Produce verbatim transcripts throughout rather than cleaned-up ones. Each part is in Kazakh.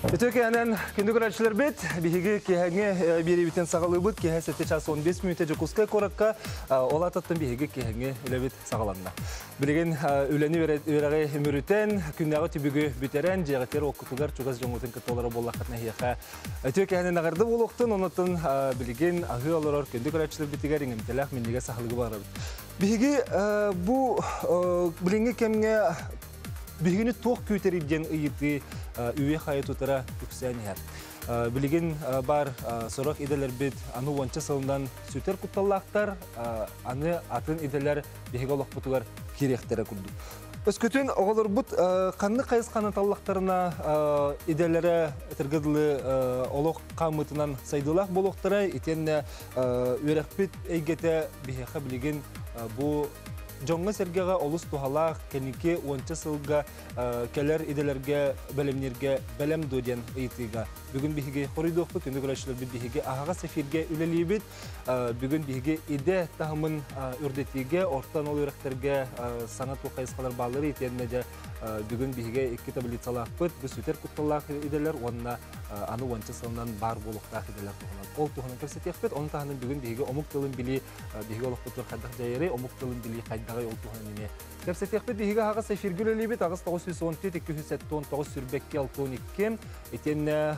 Ötökenen kündük öğrenciler bit, bihigi kehenge biri biten sağlığı bit, kehe sette ças on beş minüte jokuska korakka, ola tattın bihigi kehenge ile bit sağlanma. Bilgin üleni öğreği mürüten, kündüğü tübügü biteren, cihazları okutular, çokaz jongutin kıtalara bollakatına hiyaka. Ötökenen ağırdı buluktun, onutun bilgin ahı olarak kündük öğrenciler bitiger ingimtelak minniga sağlığı var. Bihigi bu bilingi kemge bihigini toq küteriden ıyıtı üye hayatutara yükselen her. Bilgin bar sorak ideler bit anı wança salından süter kuttallaktar anı atın ideler bihigi olaq butular kirektere kurdu. Öskütün oğulur but kanlı kayız kanıtallaktarına idelere tırgıdlı olaq kamıtından saydılar boluqtara itenne üyerek bit eygete bihigi bilgin bu Jonga sergega olus tuhalaq keniki wança sılga keler idelerge belemnerge belem dodian itiga bugün bihige horidoqtu kündük öğrenciler bihige ahaga sefirge ülelibit bugün bihige ide tahımın ürdetiga ortan ol yürekterge sanat ve kayıskalar bağları itenmece bugün bihige iki tablet salaqpıt bu süter kuttallaq ideler onna anı wança sılından bar boluqtaq ideler tuhalan ol tuhalan körsetiqpet onun tahanın bugün bihige omuk tılın bili bihige oluqpıtır qaddaq jayri omuk tılın bili qaddaqay ol tuhanine körsetiqpet bihige ahaga sefirge ülelibit ağız toğuz yüz on dört iki yüz on toğuz sürbekki altı on iki etenne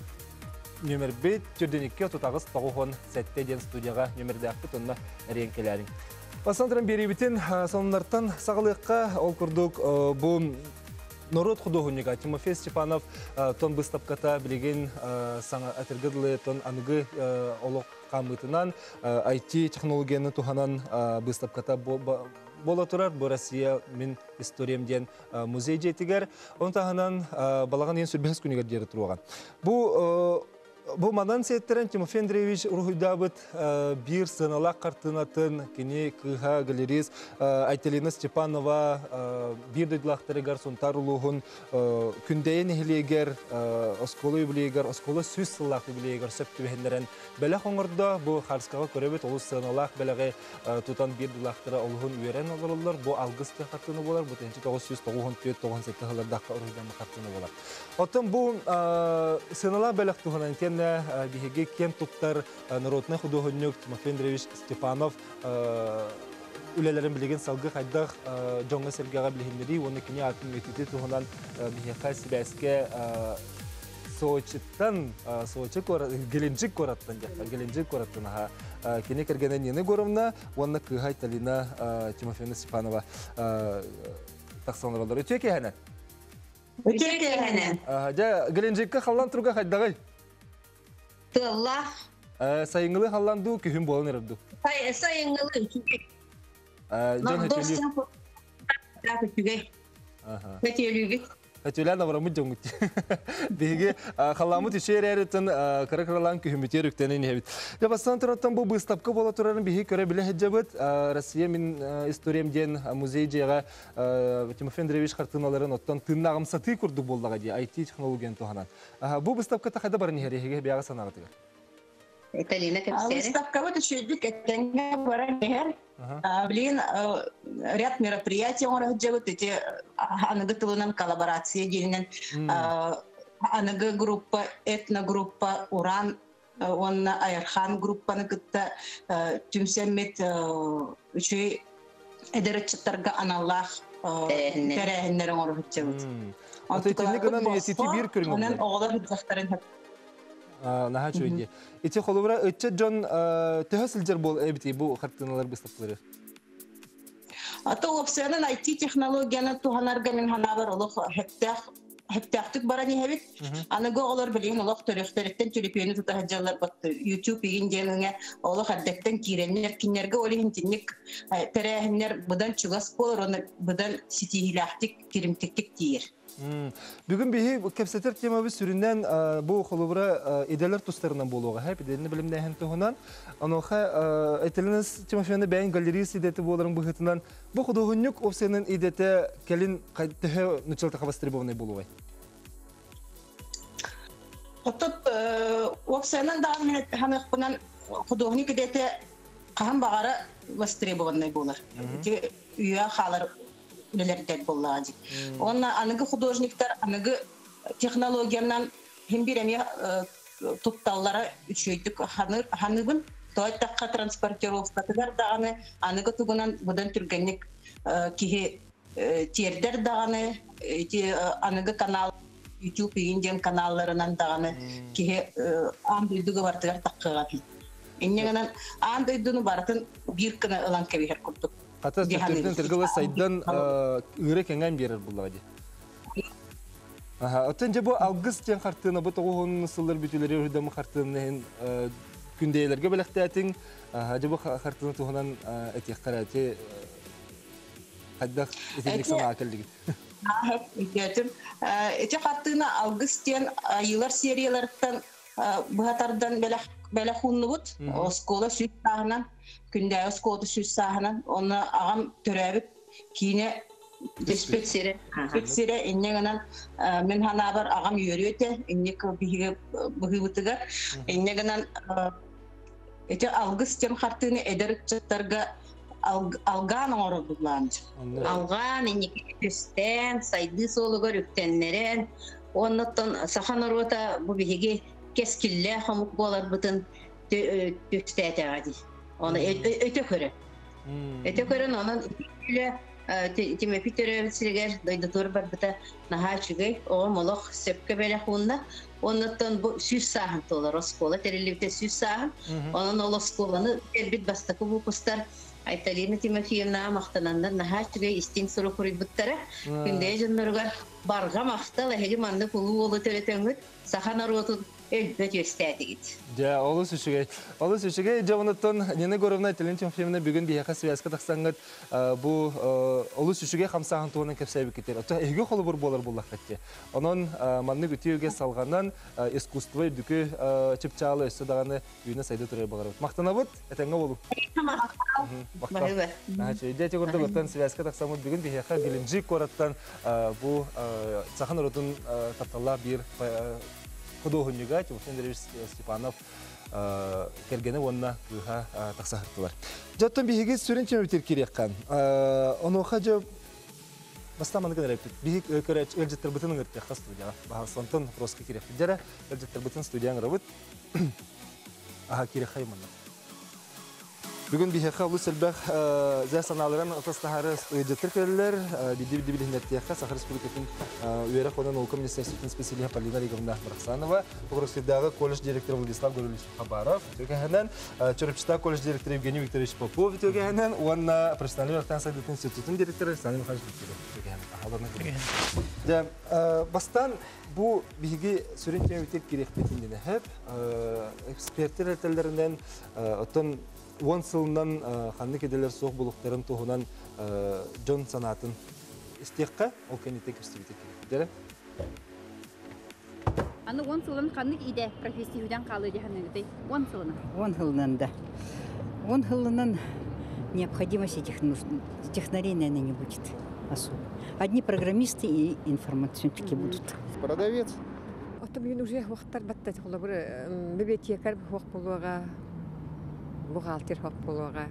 nömer bir türden iki tutağız toğuz sette den studiyaga nömerde akıt onna erenkelerin. Basandırın beri bitin sonlardan sağlıqqa ol kurduk bu Народ художника Тимофей Степанов тон выставката билеген саңа атыргыдлы тон аныгы олық камытынан ай ти технологияны туханан выставката бола турар. Бу Россия мен историям ден музей жетигер. Он таханан балаган ен сүрбес күнігер дері тұруған. Бу Bu madan seyitlerin Timofey Andreevich Ruhudabıt bir sınalak kartınatın kini kıha galeriz Aytelina Stepanova bir duyduğlaktırı garson taruluğun kündeyen ehliyeger oskolu bileyeger oskolu süs sılaklı bileyeger söptü behenlerin bela hoңırda bu harskağa körebet olu sınalak belage tutan bir duyduğlaktırı oluğun üyeren olurlar. Bu algıstı kartını bolar. Bu tençi dokuz yüz doksan dört doksan sekiz hılardaki Ruhudabı kartını bolar. Otun bu sınalak belak tuhanan бихиге кен туттар народный художник Тимофей Андреевич Степанов үлелерин билеген салгы хайдах Jonga Sergega билгендери оны кине атын метите туһунан бихига сибәскә соочтан соочы кор геленжик кораттан жакка геленжик кораттан ха кине кергенен нене горомна оны кыгай талина Тимофей Степанова таксонролор өтөке хана өтөке хана жа геленжикке халлан турга хайдагай Allah. Sayınlı hallandu kühüm bolan erdu. Say sayınlı çünkü. Can heteli. Heteli. Aha. Heteli. Heteli na varamı jongut. Bege hallamı tişer eretin karakaralan kühüm biterükten ne hebit. Ya basan taraftan bu выставка bola turarın bihi köre bile hecebet Россия min istoriyam den muzeyciga Timofey Andreevich kartınaların ottan tırnağım satı kurdu bollaga diye I T teknolojiyen tohanan. Bu выставка tahada barın herege biaga sanatı. Италина капсери. Выставка вот еще идет, это баранер. Блин, ряд мероприятий он разделает эти анагатылынан коллаборации делен. Анага группа, этногруппа, Уран, он Айрхан группа нагата тюмсемет еще эдерчатарга аналлах терехнерен он разделает. Он тут не гана месяти бир көргөн. Онан оғлар захтарын Naha çöydü. İçe kolubra ötçe John tehsilcer bol ebti bu kartinalar bıstapları. Ata opsiyonun I T teknolojiyanı tuhanarga min hanabar oluq heptah heptahtık barani hebit. Anago olur bilin oluq törefteretten tülipeni tutahacaklar battı. YouTube yin jenine oluq haddekten kirenler kinlerge olihin tinnik terehinler budan çıgas bolur onu budan sitihilahtik kirimtiktik diyer. Bugün bihi kepseter tema bir süründen bu kolubra ideler tustlarından boluğa hep idelini bilimde hem tohunan anoha eteliniz Timofey'nin beyin galerisi ideti boların bu hıtından bu hudogunluk opsiyonun idete kelin kaydehe nüçel takabastırıbavnay boluğa. Otup opsiyonun da hemen kunan hudognik idete kaham bağara bastırıbavnay bolar. Üye halar neler tek bolladı. Onlar anıgı художниктар, anıgı teknolojiyandan hem bir emeğe tutallara üçüydük hanıbın toytakka transportировкатыгар даганы аныгы тугунан будан түргенник кихи тиердер даганы аныгы канал YouTube индиан каналларынан даганы кихи андыйдыгы бартыгар таккыга иннегенен андыйдыны бартын бир кына ылан кебихер курдук Ата сөттерден тергеле сайдан ыры кеңгән берер булды. Аха, оттан жабу август тен хартына бу тогон сыллар бүтүләре үрдәм хартына күнделәргә беләктәтин, жабу хартына туган этих карате хадда этих сана келдиге. Аха, итәтем. Эти хартына август тен юлар сериялардан бухатардан беләк беләхунны бут, оскола сүт сагынан, күндә оскола сүт сагынан, оны агам төрәбит кине диспетчере. Диспетчере иннегенен мен хана бар агам йөрөтә, иннек биге быгыбытыга, иннегенен эти август тен хартыны эдерчтәргә алган орыдланды. Алган иннек үстән сайды солыгы рүктәннәрен, оннан саханорота бу биге кескилле хамук болар бутын төстәтәди. Аны өтө көрө. Өтө көрө анан иле тиме питере сиргер дайда тур бар бута нахачыгы о молох сепке беле хунна. Оннан бу сүз сахан толар оскола терелипте сүз сахан. Анан ол осколаны бит бастакы бу кустар Айталина Тимофеевна мактанандан нахачыгы истин суру курып буттара. Күндө жоннорга барга мактала хеги манды кулу болу төлөтөңүт саханаротун элбет өстәтигит. Ja, олы сүшіге. Олы сүшіге, жауынаттан, нені көрівна Айталина Тимофеевна бүгін бейхақа связка тақсаңғыт, бұл олы сүшіге қамсағын туғынан кәпсәйбі кетер. Отта әйге қолы бұр болар болақ қәтте. Онын манны күтеуге салғаннан искусствы дүкі чіпчалы өсі дағаны үйіне сайды тұрай бағарып. Мақтана бұд, әтәңі болу. Дәте көрді бұттан связка тақсаңғыт бүгін бейхақа білінжі қораттан бұл сахан ұрытын тапталла бір Художника Тимофей Андреевич Степанов кергені онына күйға тақсағырттылар. Жаттан бейге сүрен чемі бітер керекқан. Онуға жа бастаманы кәдір әйпті. Бейге көрі әлжеттер бұтының өртеққа студияға. Сонтын просқа керек. Жара әлжеттер бұтын студияң рабыт. Аға керек қайманна. Бүгін бейхеқа ұлы сәлбәқ зәй саналыран отастағары өйдеттір көрілер. Биді-биді білінеттияққа Сахар Республикатын үйері қонан олқы министерстветін специалия Полина Риговна Брахсанова, Погросвидағы колледж директоры Владислав Горулевич Хабаров, өтегенен Чорыпчыта колледж директоры Евгений Викторович Попов, өтегенен онна профессиональный ортан сайдетін институтын директоры Станим Хажбекері. Бастан бұл бейге сүрен тема өтек керек бетіндені әп, экспертер әртелерінен оттан он сылынан қанды кеделер соқ бұлықтарын тұғынан Джон санатын істеққа ол кәнетек үстігітек керек. Аны он сылын қанды иде профессиюдан қалы дегенде он сылынан. он сылынан да. он сылынан необходимости технарей, наверное, не будет особо. Одни программисты и информационщики будут. Продавец. Это мне уже вахтар баттать холо бер библиотекарь вах болуга бухгалтер вах болуга.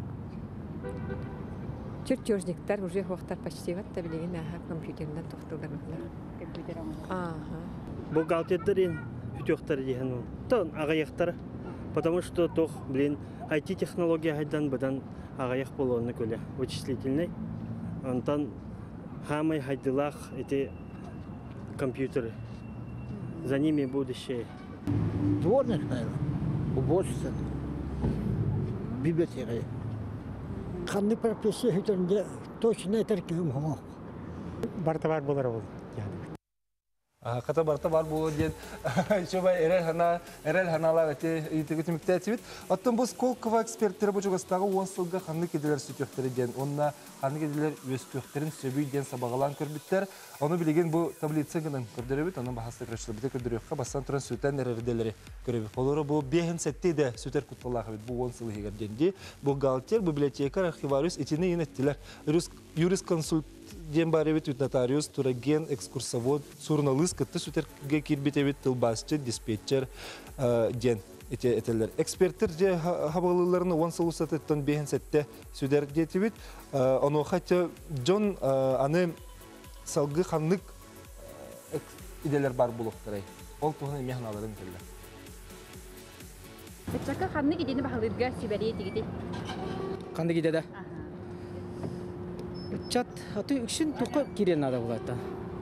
Чертежниктер уже вахтар почти ватта билеген аха компьютерден тоқтылар. Компьютером. Ага. Бухгалтерден үтөктөр деген. Тон агаяктар. Потому что тох, блин, ай ти-технология хайдан бадан агаяк болуны көле. Вычислительный. Антон хамай хайдылах эти компьютеры. За ними будущее. Дворник, наверное, уборщица, библиотека. Қанды профессия хүтірінде точно тәркем хомо. Барта бар болар ол. Қата барта бар болу дед. Шоба эрел хана, эрел ханалар әте итеге түмікті әтібіт. Аттан бұл Сколково эксперттері бұл жоғыстағы он сылға қанды кеделер сүтөқтері ден. Онына қанды кеделер өз көқтерін сөбүй ден сабағалан көрбіттер. Оны білеген бұл таблица гынан көрдері біт. Оның бағасты крашылы біте көрдері өққа бастан тұран сөйтен әрерделері көребі. Олары бұл бейін сәтте де сөтер құтталағы біт. Бұл он сылы егер денде. Бұл галтер, библиотекар, архивариус, етіне ен әттілер. Юрисконсульт ден бар ebit нотариус, тураген, экскурсовод, сурналыс кытты сүтерге кирбит ebit тылбасчы, диспетчер ден этелер. Эксперттер же хабалыларыны он сылу сатыттан бейін сәтте сүдер детебит. Оны хотя Джон аны салғы ханлык иделер бар болуқтырай. Ол туһун эмиэ ханаларын келлер. Бачака ханнык идени бахылырга сиберие дигити. Канды гидеде. Чат аты үкшин тука кирен ада булата.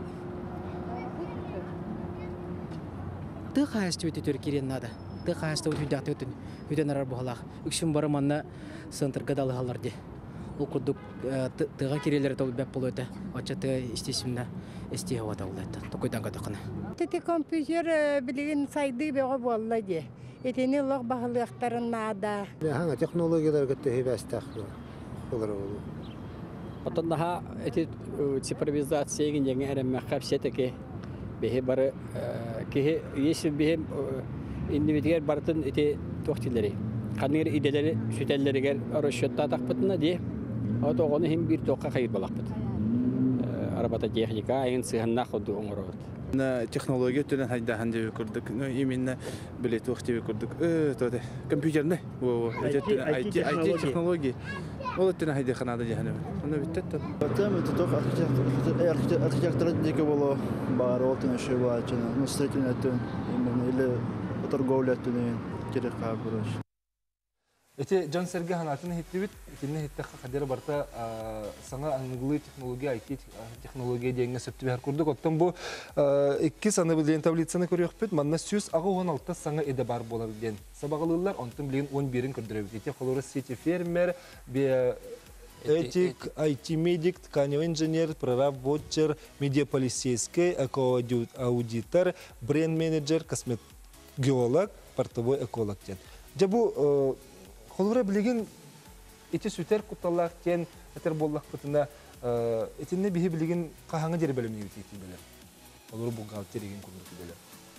Ты хаясты өтө төр кирен ада. Ты хаясты өтө даты өтөн. Өтөн арар бухалак. Үкшин бары манна центрга далыгалар ди. Ул курдук тыга кирелер толуп беп болот. Ачаты истесимне эстие вата булата. Токойдан катакына. Тети компьютер билген сайды бего болла ди. Этени лог бахылыктарын нада. Ханга технологиялар гытты хебастак. Булар болу. Потом daha эти цифровизация генеге әрәмә хәпсәтеке бе бары ки если бе индивидуаль бартын эти тохтилери. Канер иделәре сүтәлләргә расчетта тақпытына ди. Ото гоны һәм бир тоққа хайр балақпыт. Арабата техника айын сыһынна худу оңорот. На технология төнен хайда ханды күрдек. Ну именно билет вакыты күрдек. Э, тоде компьютерне. Во, ай ти технология. Ол төнен хайда ханада яһаны. Аны биттет. Потом это только архитектура, архитектура дике было бар, вот он еще важно. Ну, строительный тон, именно или торговля тон, кирик хабураш. Эти Джон Сергей Ханатын хиттибит, итинне хиттеха хадера барта саңа аңгылы технология, ай ти технология дегенге сөптүбәр курдук. Оттон бу икки саны билген таблицаны көрөкпүт, манна сүз агы он алты саңа эде бар болар ден. Сабагалылар онтон билген он бирин көрдүрөбүт. Эти холора сети фермер, бе этик, ай ти медик, тканевый инженер, прораб вотчер, медиаполицейский, эко-аудитор, бренд-менеджер, космет-геолог, портовой эколог ден. Жабу холора билген эти сүтер куталлар кен этер боллак бутына этинне бихи билген кахаңы жер белемни битти белер. Холора бухгалтер деген күнүк белер.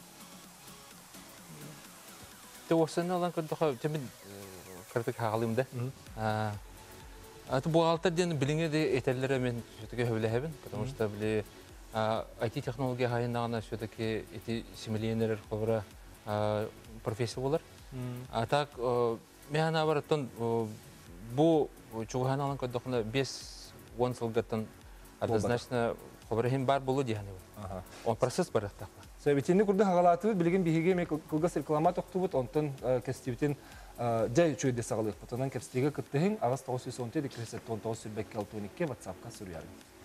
Те осыны алан көрдөк темин кырдык хагалымда. А аты бухгалтер ден билиңе де этерлере мен сөтөкө хөбөлөбүн, потому что били ай ти технология хайындагына сөтөкө эти симилиенер холора профессия болар. А так мен абартон бу чуган алан көдөкнө беш он сылгаттан однозначно хобрахим бар болу дияны. Ага. Он процесс бар так. Себетинне курда хагалаты билген биһиге ме кылгас реклама токтубут онтон кестибитин жай чөйдө сагалык. Потонан кепстиге кыттыгын агас тогуз жүз он төрт кирсет он тогуз сүрбекке алтын эки WhatsApp-ка сүрүяр.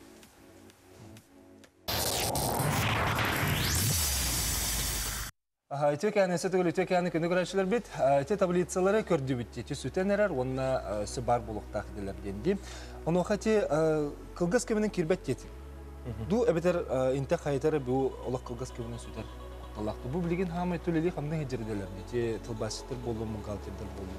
Итек яны сөтөгөл итек яны көндө көрөчүлөр бит. Эти таблицалары көрдү бит. Эти сүтенерер, онна сө бар булуктак дилер денди. Ону хати кылгас кеменен кирбет кети. Ду эбетер инте хайтары бу олак кылгас кеменен сүтер. Аллахты бу билген хамы төлели хамны хеҗерделер. Эти тылбасытыр болу, мугалтирдер болу.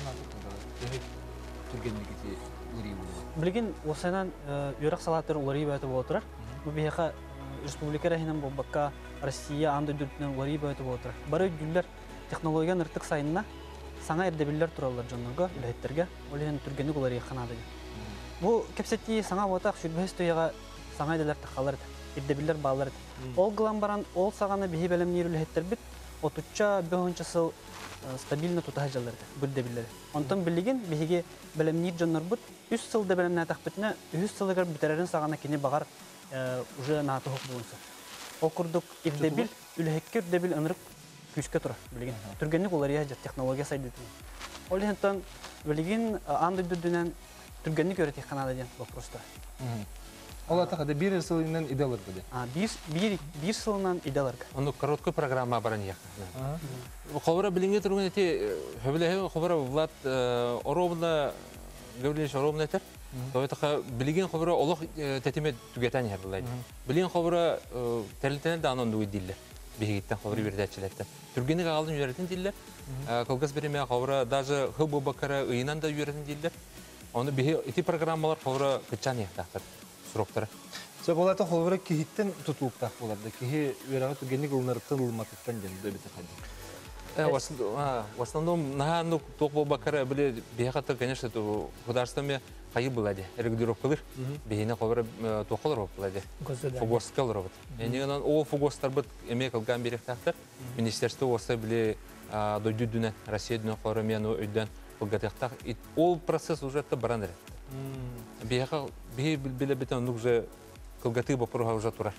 Түргенлиги лири болу. Билген осынан юрак салаттыр улары бәтеп отыр. Бу бияка республика рәһинен бобакка Россия анда дүртнен улары бәтеп отыр. Бары гүлләр технологияны ыртык сайынна саңа эрдебилләр туралар җаннага, илһеттерге, олен түргенлек улары ханады. Бу кепсети саңа ватак шүрбәс тояга саңа иделәр тахалар. Эрдебилләр баллар. Ол гылан баран ол саганы бихи белем нирүлһеттер бит. Отучча бөһөнчө сыл стабильно тутажалар. Бүрдебилләр. Онтон билеген бихиге белем нир җаннар бут. үч сылда белем натак битне, үч сылыгар битерерин сагана кини багар уже наты хок булса. Ол курдук эрдебил, үлһеккер эрдебил ынырык күскә тора билеген. Түргенлек улар я технология сайды. Ол һентон билеген анда дүдүнән түргенлек өйрәтә ханада дигән вопроста. Ола тахада бир сылынан иделер биде. А, бир бир бир сылынан иделер. Ону короткой программа баран як. Хобра билинге турган эти хөбөлө хобра Влад Оровна Гаврилович Оровна этер. Тойтаха билген хобра олох тетиме түгетен ярлайды. Билген хобра терлетен да анон дуй диллер. Бигиттен хобра бирдәчләттә. Түргене калдын юрәтен диллер. Колгас береме хобра даже хыбы бакара ыйнан да юрәтен диллер. Оны биги эти программалар хобра кычан яктактыр. Сроктары. Сө болата холбора кихиттен тутулуктак боларды. Кихи үрага түгенник улнарыптан улматыттан денде бите хады. Э, в основном на ну топ бакара были бехата, конечно, то художественными хайы были, регулировкалар. Бехина хобра тохолар были. Фугоскал робот. Они на о фугостар бит эмекал гамбирехтактар. Министерство оста были дойдудуна Россия дүнө хорамену өйдөн болгатактак. И ол процесс уже это барандыр. Беха бе биле бетон уже колгаты бопруга уже турар.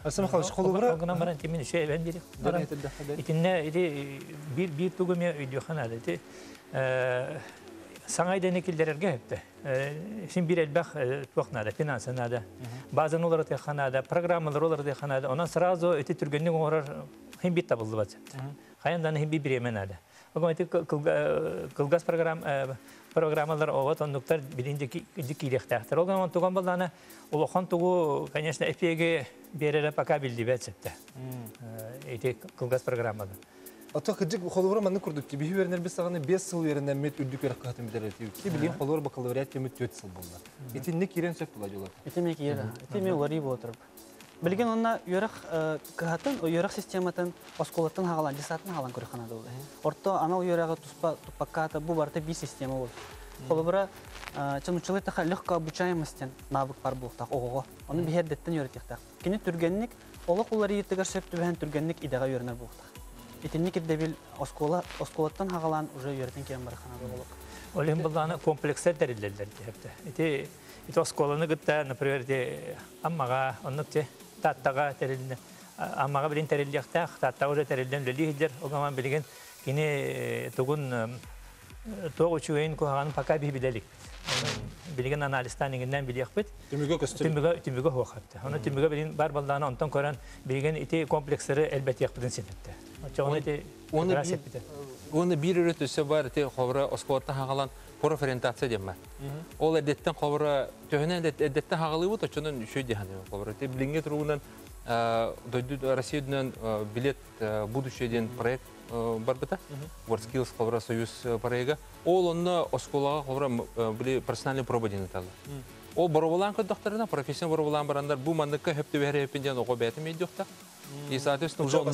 Асым Михайлович, холубра огынан баран темин ше бен бери. Итинне иди бир бир тугуме үйдөханада ти саңайдан экилдерге хепте. Син бир элбах туакнада, финансанада. Базан олар теханада, программалар олар теханада. Онан сразу эти түргөннүн орар хим бит табылды бат. Хаяндан хим бир еменада. Огон эти кылгас программ программалар оват ондуктар биринде килектактар. Огон туган балдана улохон тугу, конечно, эпеге берере пока билди бетсетте. Эти кылгас программалар. Ата кыжык холовра манны курдук ки бихи вернер бесаганы бес жыл веренен мет үрдүк эрак катым битерет. Ки билин холовра бакалавриат кемет төрт жыл болду. Этинне кирен сөп була жолот. Этиме кире. Этиме лари болотуруп. Билген онна юрак кахатын, юрак систематын осколаттан хагалан, десатын хагалан көрөханада болду. Орто анал юрагы туспа тупаката бу барта би система болду. Холовра чынучылык таха легко обучаемостен навык бар болтак ого. Аны бихердеттен юреттак. Кини түргенник олок улары ертегер сөптүбен түргенник идега юрнер болтак. Итинник дебил оскола осколаттан хагалан уже юртен кем барханада болок. Олем буланы комплекстер дәрилләрләр дипте. Ити ит осколаны гытта, например, де аммага, оннукте таттага терилне. Аммага билин терилдәктә, таттага уже терилдән лилиһдер. Огаман билген кини тугун тогучуен куган пока би биделик. Билген анализтан ингендән билек бит. Тимиго костюм. Тимиго тимиго хакта. Аны тимиго билин бар балданы онтан көрән билген ити комплекслары әлбәттә якпыдан синетте. Оны бир өрөтөсө бар те ховра оскоттан хагалан профориентация дема. Ол эдеттен ховра төһөнен эдеттен хагалый бут, очонун үшө диханы ховра. Те билинге туругунан дойду Россиядан билет будущее ден проект бар бата. WorldSkills ховра союз проекты. Ол онна осколага ховра били персональный проба ден аталы. Ол боробулан кыдыктарына профессион боробулан барандар бу мандыкка хепте бере хепенден ого бетим идёкта. И соответственно уже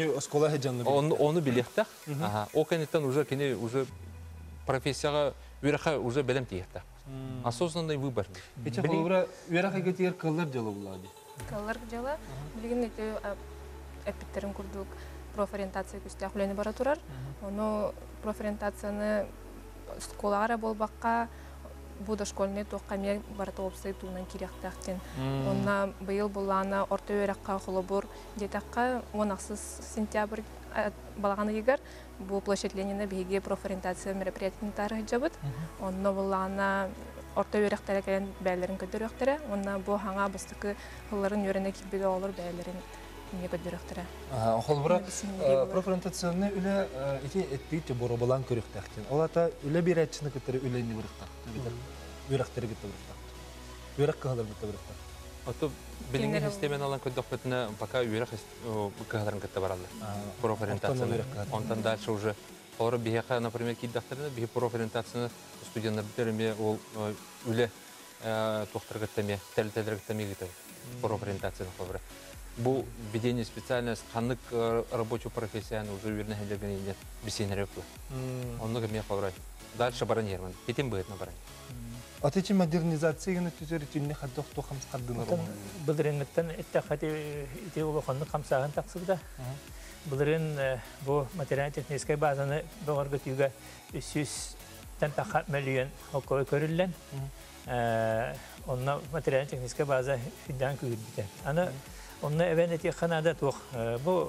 он он билетта. Ага, о конечно уже кини уже профессияга верха уже белем тиекта. Осознанный выбор. Эти холовра верха гетер каллар жалы булады. Каллар жалы билген эти эпиттерин курдук профориентация күстә хулени бара турар. Оны профориентацияны школаларга болбакка бу дошкольный токкамия барта опсай туунан киряктактен. Онна быйыл булана орта өрөккө холобур детакка онаксыз сентябрь балаганы егер бу площадьленияне биге профориентация мероприятияны тарыхы жабыт. Онна булана орта өрөктөргө келен бәйләрен көтөрөктөрө. Онна бу хаңа быстыкы хылларын өрөнө кирбеде олор бәйләрен не көтөрөктөрө. Ага, холбура профориентацияны үле ити эттик боробалан көрөктактен. Олата үле биретчини көтөрө үлени бурактак. Үрәктәре гитә бурактак. Үрәк калар бит бурактак. Ото билинге системен алан көдөхтүнө пока үрәк каларын гитә баралар. Профориентация. Онтан дальше уже хора бияка, например, киддактарына би профориентацияны студенттер битерме ол үле тохтар гитәме, тәлтәләр гитәме гитә. Профориентацияны хора. Бу ведение специальность ханнык рабочую профессияны уже верно хәлләргә инде бисенерәк. Онны гыме хора. Дальше баранерман. Кетем будет на баран. А ты чем модернизацияны түзәртүне хәддох тохамс каддылар. Билреннектен иттахати итеулы ханны камсаган таксыда. Билрен бу материал-техническая базаны догорга түйгә үч йөздән тахат миллион хокой көрүлгән. Э, онна материал-техническая база фидан күрүп бите. Аны онна эвенети ханада тох бу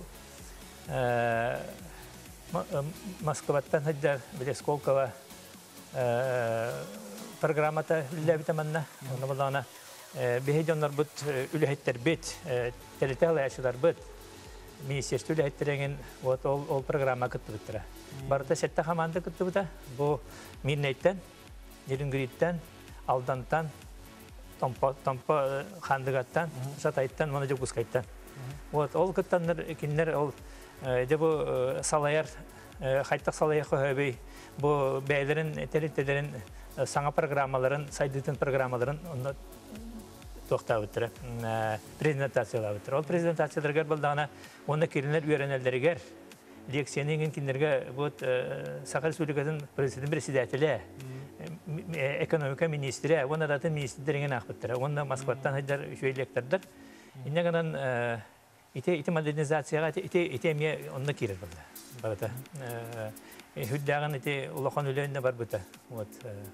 э Москваттан хәддә Белесколкова программата ләбитәмәннә. Онда булана беһидәннәр бит үләһәттер бит, телетәләшәләр бит. Министерство үләһәттәрен вот ол ол программа кытты биттерә. Барда сәттә команда кытты бита. Бу Миннәйттән, Дирингриттән, Алдантан, Тампа Тампа Хандыгаттан, Сатайттан, моны Жукускайттан. Вот ол кыттаннар киннәр ол де бу салаяр хайтак салаяк хөбей бу бәйләрен телетәләрен саңа программаларын, сайдытын программаларын онда тоқтап үтірі, презентациялап үтірі. Ол презентацияларға болдағына, оны керінер үйренелдерігер, лекцияның кендерге Саха Республикасын президент-председателі, экономика министрі, оны датын министрлерінген ақпыттыры. Оны Москваттан хайдар үшөйлектердір. Иннегенен ите модернизацияға, ите әме онына керір болды. Хүддәғын ите ұлақан өлейінде бар бұта.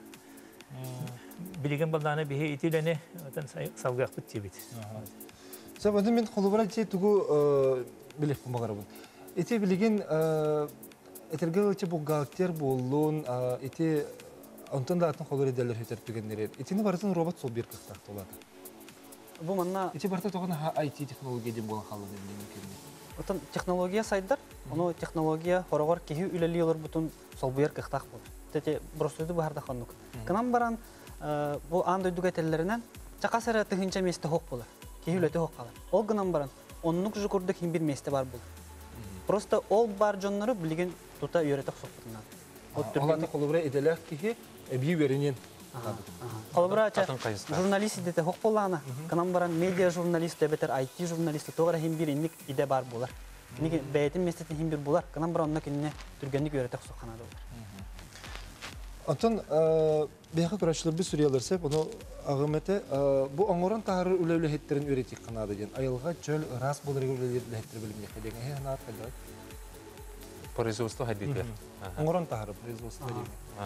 Билеген балданы бихе итилені салгақ бұт тебет. Сабады мен холубара те тугу билеп багарабын. Эти билеген этергел те бухгалтер боллун, эти онтон да атын холури делер хөтөртүгеннер. Этини бартын робот сол бир кыктак толады. Бу манна эти барта тогон ай ти технология деп болан халы деп мөмкин. Отон технология сайдар, оно технология хорогор кихи үлели олар бутун сол бир кыктак бол. Тете бросуйду барда ханук. Канам баран бу андай дугателлеринен чакасара тыгынча месте хок болар. Кихи үлете хок калар. Ол гынан баран оннук жукурда ким бир месте бар бул. Просто ол бар жоннору билген тута үйрөтөк сокпутунан. Оларды колубра эделер кихи бий беренен. Колубра журналист дете хок болана. Канам баран медиа журналист дебетер ай ти журналист тогара хим бир инник иде бар болар. Неге бәйтин местетин хим бир болар. Канам баран онна кинне түргенник үйрөтөк сокканады болар. Антон бияка көрөчлөр бир сүрелерсе, буну агымете бу оңорон тары үлөлө хеттерин үйрөтик канады деген. Айылга жөл рас болор үлөлөр хеттер билимге деген. Э наар калды. Производство ходите. Оңорон тары производство деген.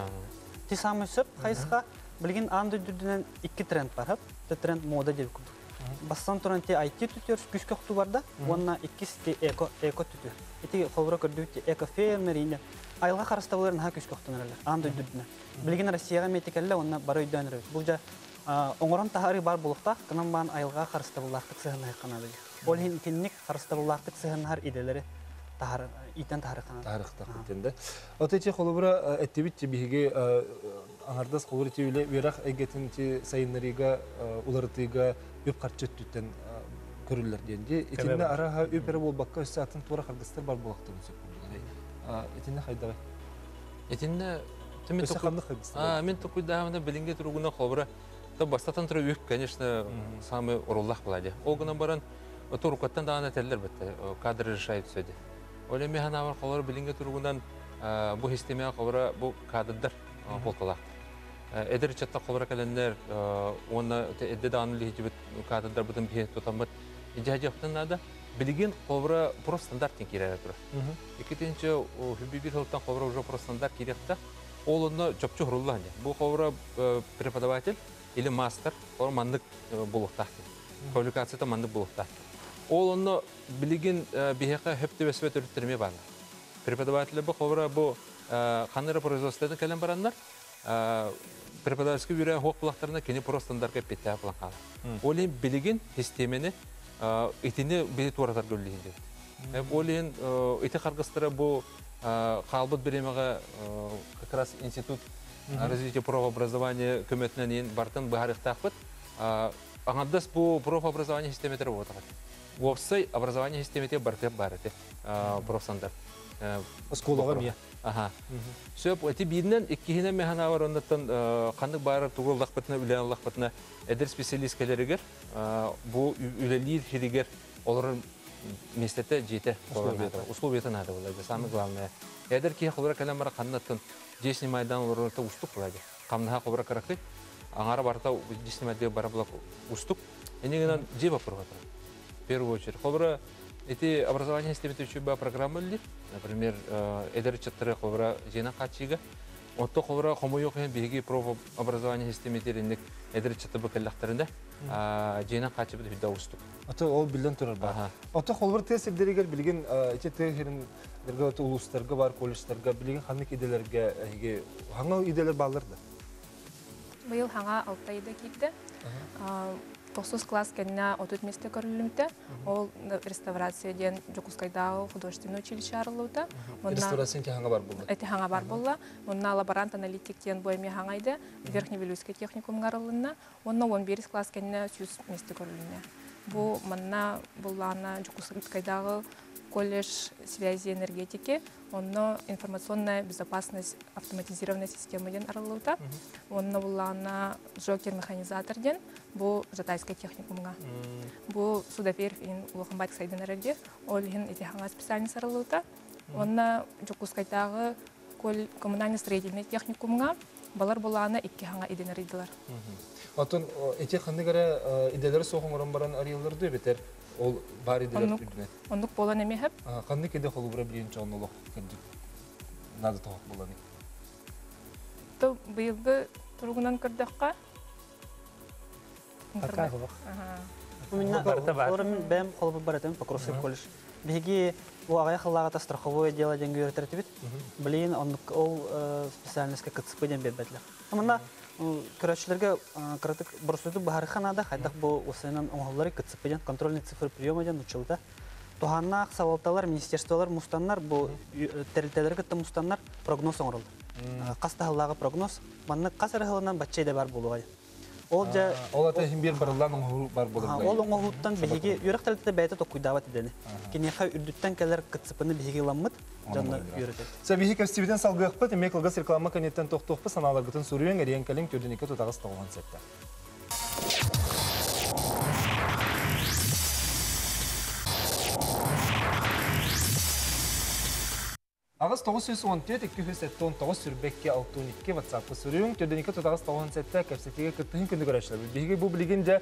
Ти самый сөп хайска билген андай дүрдүнөн iki тренд бар. Бир тренд мода деп курдук. Бастан туран те ай ти түтөр күчкө куту барда, онна иккисти эко эко түтөр. Эти хобро көрдүк эко фермерин айылга карастабыларын ха күчкө кутунарлар. Андай дүрдүнө. Билген Россияга метикелле онна бар өйдөнөр. Бул жа оңорон тахары бар булукта, кынан бан айылга карастабылардык сыгына канады. Ол хин кинник карастабылардык сыгынар иделери тахар итен тарыхтан тарыхта күтенде. Отече холубра эттебит биге аңардас холур тиүле верах эгетин ти сайыннарыга улартыга үп карчыт түтен көрүлөр денди. Итинде араха үпере болбакка өсатын тура каргыстар бар булакты сөп. Итинде хайдагы. Итинде мен А, мен тукуйдамында билинге туругуна холбра. Та бастатан туру үп, конечно, самый уруллах булади. Огуна баран турукаттан дагана теллер бетте. Кадр решает сөйдү. Оле механавар холор билинге туругунан бу системага холора бу кадрдар болталак. Эдер чатта холора календер оны эдде даны лихибит кадрдар бутун бие тотамбат. Ижажактан нада билген холора про стандартын кирер тура. Экинчи хүбибир холтан холора уже про стандарт киректа. Ол оны чопчу хуруллан. Бу холора преподаватель или мастер холор мандык булуктак. Квалификацияда мандык булуктак. Ол оны билген бияка хөптө өсөп төрүттөрмө бар. Преподаватель бу хобра бу ханера производствода келен барандар. Преподавательский бюро хок булактарына кене просто стандартка петя булакка. Олен билген системени итине били туратар гөллейди. Олен ити каргыстыра бу калбыт беремеге как раз институт развития профобразования көмөтүнөн бартын баарыктакпыт. Аңадас бу профобразование системетер болот. Вовсай образование системете барте барте профстандарт. Школага мия. Ага. Сөп эти биднен иккине механавар ондаттан кандык баары тугулдак бетне биланлык бетне эдер специалисткелеригер бу үлелир хиригер олар местете жете условия надо было. Самое главное. Эдер ки хобра калам бар кандаттан жесни майдан оларта устук булады. Камнаха хобра каракты аңара барта жесни майдан бара булак устук. Энегенен жеба проватыр. В первую очередь. Хобра эти образование системы учебы программы ли, например, эдер чатыры хобра жена качига, вот то хобра хомойокен биги проф образование системы теринник эдер чатыбы келлахтарында, жена качыбы да устук. Ата ол билден турар бар. Ата хобра тестердеригер билген эти технин дерге улустарга бар, колледждарга билген ханны иделерге эге хаңа иделер балларды. Быйыл хаңа алты айда китте. Тоқсыз класс кенна отут месте көрүлүмтө. Ол реставрация ден Жокускайдагы художественное училище арылууда. Реставрация хаңа бар болду. Эти хаңа бар болла. Онна лаборант аналитик ден бойме хаңайды. Верхневилюйский техникум арылына. Онна он бир класс кенна жүз месте көрүлүнө. Бу манна буллана Жокускайдагы колледж связи и энергетики, онно информационная безопасность автоматизированной системы ден арылууда. Онно буллана жокер механизатор ден, бу жатайская техникумга. Бу судоферф ин улухамбайт сайдын арылде, ол ин эти ханга специальность арылууда. Онно Жокускайдагы коммунально-строительный техникумга балар буллана икки ханга иден арыдылар. Атын эти хандыгара иделер соғыңырын баран арыяларды бетер. Ол бар иделер түрдүнет. Ондук болан эмехеп. Кандай кеде холубра биленче онолук кырдык. Надо тоқ боланы. То быйылгы тургунан кырдыкка. Какая бак? Именно Барыта бар. олар мен бәм холбы бар этем Покровский колледж. Биги бу агай хыллага страховое дело ден гөртер тибит. Блин, он ол специальностька кытсып ден бетбетлер. Аманда көрәчләргә кратык борсуды баһарханада хайдак бу усайнан оңлары кытсып ден контрольный цифр приема ден учылда. Туханнак савалталар министерстволар мустаннар бу территорияләргә тә мустаннар прогноз оңрылды. Каста хыллага прогноз, манны касыр хылынан баччайда бар булуга. Ол жа ол ата хим бер барлан оңгул бар булды. Ол оңгулуттан биһиге юракталда бәйте то куйдават идене. Кинеха үрдүттән келер кытсыпыны биһиге ламмыт жанны йөрөтә. Сәбиһи кастивиден салгыппы, демек алгас реклама канеттен токтокпы саналар бутын сурыйын эрен калин төрдүнүкө тутагыс тогон сетте. Агас тогуз жүз он төрт эки жүз он тогуз сүрбекке алты он эки WhatsApp-ка сүрүң, төрдүнүкө тутагыс тогон сетте кепсетиге кыркын күндү көрөчлөр. Биһиге бу билигинде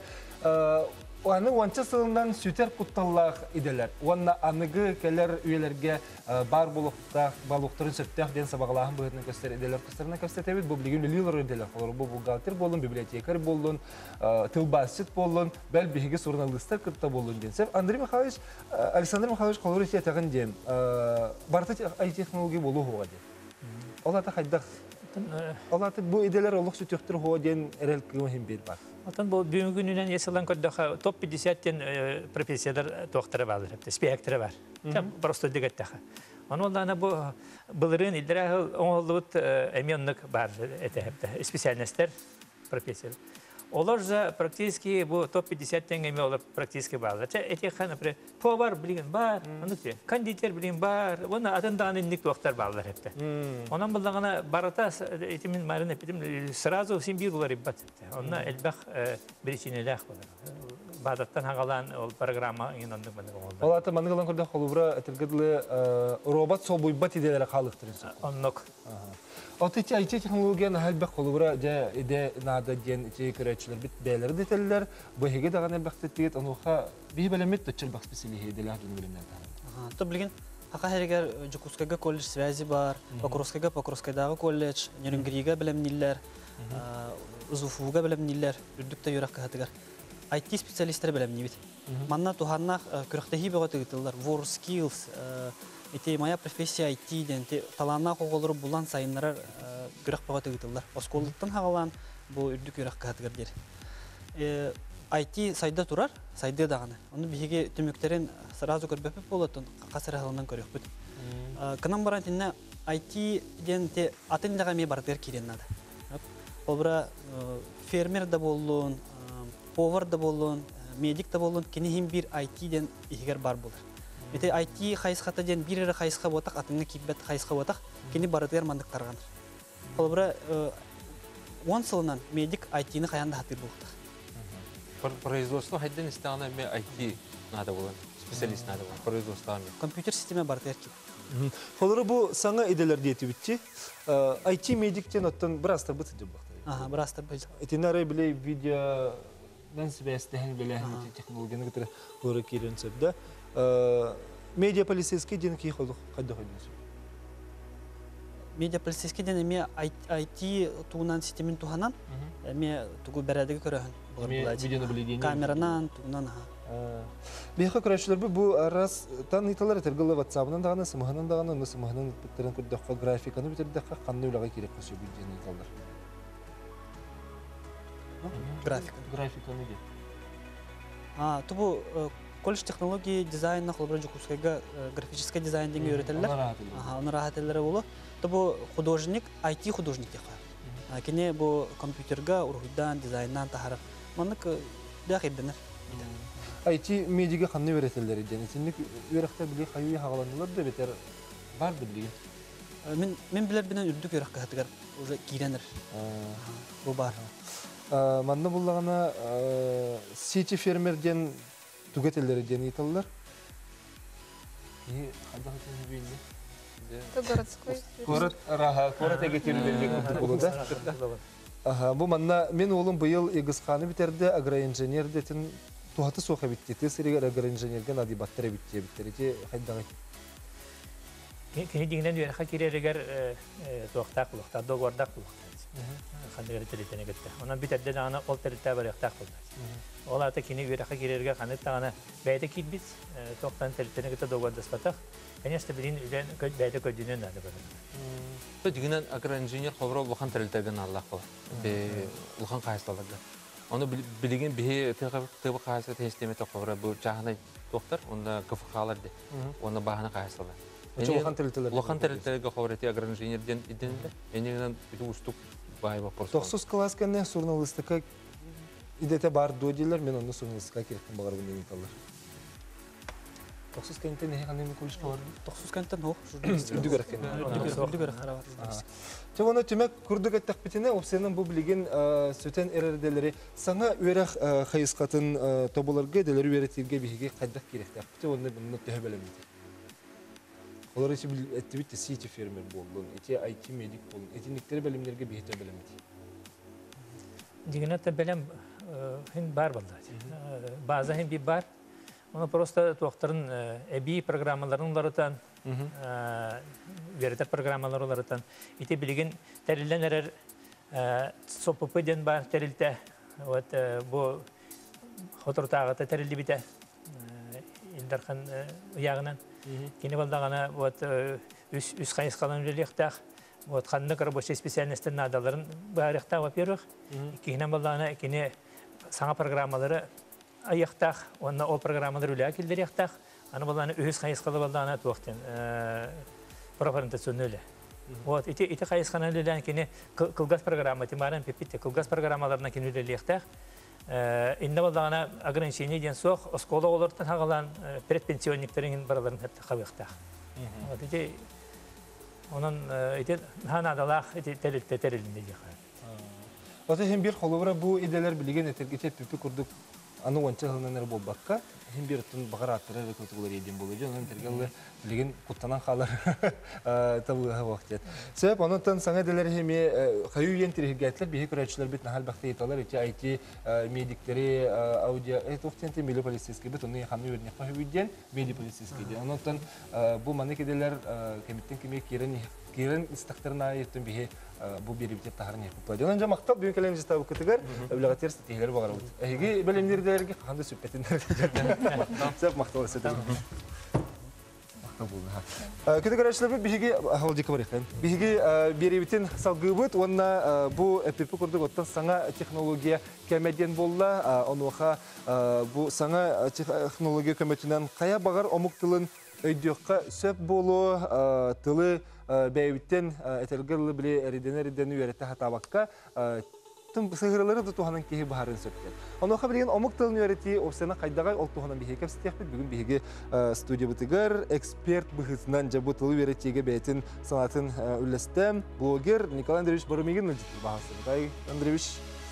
Оны уанча сылынан сүтер кутталлах иделер. Уанна аныгы келер үйелерге бар болуқтақ, балуқтарын сөптәқ ден сабағылағын бұғытын көстер иделер. Көстеріне көстетебет, бұл білген лилер иделер. Бұл бухгалтер болын, библиотекар болын, тылбасчыт болын, бәл бігі журналистер кытта болын денсеп. Андрей Михайлович, Александр Михайлович қолыр ете атағын ден, барты ай-технология болу хоға ден. Ол ата қайдақ. Ол ата бұл иделер олық сүтектір хоға ден әрел күйім бет бар. Алтан бұл бүгінгі күнінен есілден көддіға топ пятьдесят-тен профессиялар тоқтыры балыр, спектірі бар. Просто дегеттіға. Оны олдана бұлырын илдері оңылығыт әменлік бар специальностер профессиялар. Олар же практически бұл топ пятьдесят-тен әме олар практически балыр. Әтеқа, например, повар білген бар, кондитер білген бар, оны атындағын індік тоқтар балыр әпті. Онан бұлдағына барата, етімін марын әпетім, сразу симбир бұлар еббат. Онна әлбәқ біречінеләқ бұлар. Бадаттан ағалан ол программа ең ондық бәндік оңылды. Ол аты маңығылан көрді қолыбыра әтілгідлі робот сол бұйбат иделері қалықтырын. Оннық. От эти ай ти-технологияны әлбәқ қолыбыра иде нада ден ити көрәтшілер бит бәлері детелілер, бұйхеге даған әлбәқ теттігет, онуға бейі бәлемет төтчіл бақ специалихе еделер жүні білімдер тағын. То білген, ақа әрегер Жукускайга колледж связи бар, Покровскайга Покровскайдағы колледж, Нюрнгрига білімнелер, Зуфуга білімнелер, үрдікті юрақ қағатығар. ай ти специалисттер білімне бит. Манна туханнақ күріқтегі бөғаты ғытылар, WorldSkills, ити моя профессия ай ти ден, таланна қоғылыры бұлан сайынларар күріқ бөғаты ғытылар. Осколдықтан хағалан бұл үрдік юрақ қағатығар дер. ай ти сайда турар, сайды дағаны. Оны бігі түміктерін сразу көрбепіп болатын, қасыр ғалынан көрек бүт. Кынан баран тінне ай ти ден атын дәға ме бардығар керен нады. Ол бұра фермер да болуын, повар да болуын, медик да болуын, кенехін бір ай ти ден егер бар болыр. Ете ай ти қайысқата ден бір әрі қайысқа ботақ, атыңа кипбет қайысқа ботақ, кені бардығар мандықтарғаныр. Ол бұра он сылынан медик ай ти-ні қаянда хатыр болуқтақ. Производство хайдан истағына ме ай ти надо болан, специалист надо болан, производство ме. Компьютер система бардығар кеп. Қолыры бұл саңа иделер дейті бітті. ай ти медиктен оттан бір астар бұты деп бақтар. Ага, бір астар бұты. Етінары білей видео мен сібәстіғін білей технологияны күтірі көрі керен сөпді. Медиа полицейский дені кей қолдық қайды қойдыңыз? Медиа полицейский дені ме ай ти туғынан системін туғанан, ме туғы бәрәдігі көріғін. Видеоны білейден? Камеранан, туғынан. Бейхі көрәшілер бұл арас тан италар әтергілі ватсабынан дағаны, сымығынан дағаны, оны сымығынан біттерін көрдіққа графиканы біттердіққа қанны өліға керек қосы бүйден италар. Графика. Графика неге? А, тубу колледж технологии дизайна холбра Жукускайга графический дизайн денге өретелер. Ага, оны рахателләре болу. Тубу художник, ай ти художник яқа. Кене бу компьютерга ургуйдан дизайннан тахарып. Маннык дәқ едденер. ай ти медиаға қанны өретелер еден. Сенлік өріқтер біле қайуы хағаланылар да бетер бар білген. Мен білер бінен үрдік өріқ қағатығар уже кейренер. Бу бар. Манны бұллағына сети фермерден түгетелері ден еталылар. Қайдағы тені бейінді? Это городской. Город, раға, город әгетері белбек болды да. Бұл манна, мен олым бұйыл егізқаны бітерді, агроинженер детін туғаты соқа біттеті, сірегер агроинженерген адибаттары бітте біттері, қайдағы? Кені дегенен үйеріға керерігер тоқтақ бұлықтар, доғордақ бұлықтар. Хандыгары телетене кетті. Онан битерден ана ол телетте бар яқтақ болды. Ол ата кені үйраққа керерге қанет тағана бәйді кейтбіз, тоқтан телетене кетті доғандас батақ. Конечно, білін үлен бәйді көдінен нады бар. Дегенен агроинженер қобыра ұлған телетеген Аллах қола. Ұлған қайысталарды. Оны білеген бейі тығы қайысы тестеметі қобыра бұл жағынай тоқтар, онда кыфықаларды. Оны бағына қайысталар. Ұлған телетелерге қобыра те агроинженерден иденді. Енегінен бүті ұстық байы бап бұрсы. тоқсыз класс кәне журналистика идете бар доделер, мен оны журналистика керектен бағар бұндай металлар. тоқсыз кәнттен не қандай колледжге бар? тоқсыз кәнттен оқ журналистика. Үдігер екен. Үдігер қара бар. Те оны темек күрдік әттәк бітіне, опсенің бұл білеген сөтен әрерделері саңа өрақ қайысқатын тобыларға, дәлері өреттерге бейге қайдақ керектәк. Те оны бұны төхі бәлемейді. Олар ете әтті бітті сети фермер болуын, ете ай ти медик болуын, етініктері бәлемдерге бейті бәлемейді. Деген әтті бәлем бар болды. База хен бір бар. Оны просто тоқтарын әбей программаларын оларытан, веретер программалар оларытан. Ете білген тәрілден әрер соппы ден бар тәрілді. Бұл отыртағыты тәрілді біті елдарқан ұяғынан. Кені балдағана үс қайыз қалан үлелектақ. Қанның рабочий специальностен надаларын бағарықтақ, во-первых. Кейінен балдағана кені саңа программалары аяқтақ, онна ол программалар үлі әкелдер яқтақ. Аны балдағана үс қайыз қалы балдағана туақтен профориентацион өлі. Вот, ити ити қайысқана үлелі кені кылгас программа, темаран пепитте, кылгас программаларына кені үлелі яқтақ. Инде балдағана ограничение ден соқ, оскола олардан хағалан предпенсионниктерін бараларын әпті қабықтақ. Вот, ити onun ite hanadalar ite telte terelinde yakar. Ota hem bir xolubra bu ideler bilgen etergete pipi kurduk. Аны онча хылнанар болбакка hem bir tun багараттыры көтүлөр еден болуҗу. Анын тергеле билген куттанан халар табыга вакыт. Себеп анын саңа делер хеме хаю ентергетлер бихи көрөчүлөр бит нахал бакты италар ити ай ти медиктери аудио этохтенте мили полицейский бит уны ханы өрне хабиден мили полицейский де. Анын бу манекеделер кемиттен кеме кирен кирен истактарына ертен бихи bu bir bitti taharın yapıp. Ondan maqtab büyük elimizde tabu kıtıgar, öbürler stratejileri var. Ege bilimleri dergi kandı süpetinler. Sebep maqtab olsa da. Maqtab oldu. Kıtıgar açılır bir higi halcık var iken. Bir higi bir bitin salgıbıt, onda bu epipi kurduk ottan sana teknolojiye kemedyen bolla, onuha bu sana teknoloji kemetinden kaya bağır omuk tılın öydüğü söp bolu tılı beyvitten etelgirli bile eridener-erideni üyerette hatabakka tüm sığırları da tuhanın kehi baharın söpken. Onu oxa bilgen omuk tılın üyereti o sene kaydagay ol tuhanın bir hekep sitiyakbet. Bugün bir hege studiyo bıtıgar, ekspert bıhızından cabı tılı üyeretiye beytin sanatın üllestem. Blogger Nikolay Andreevich Barumigin önceki bahası. Nikolay Andreevich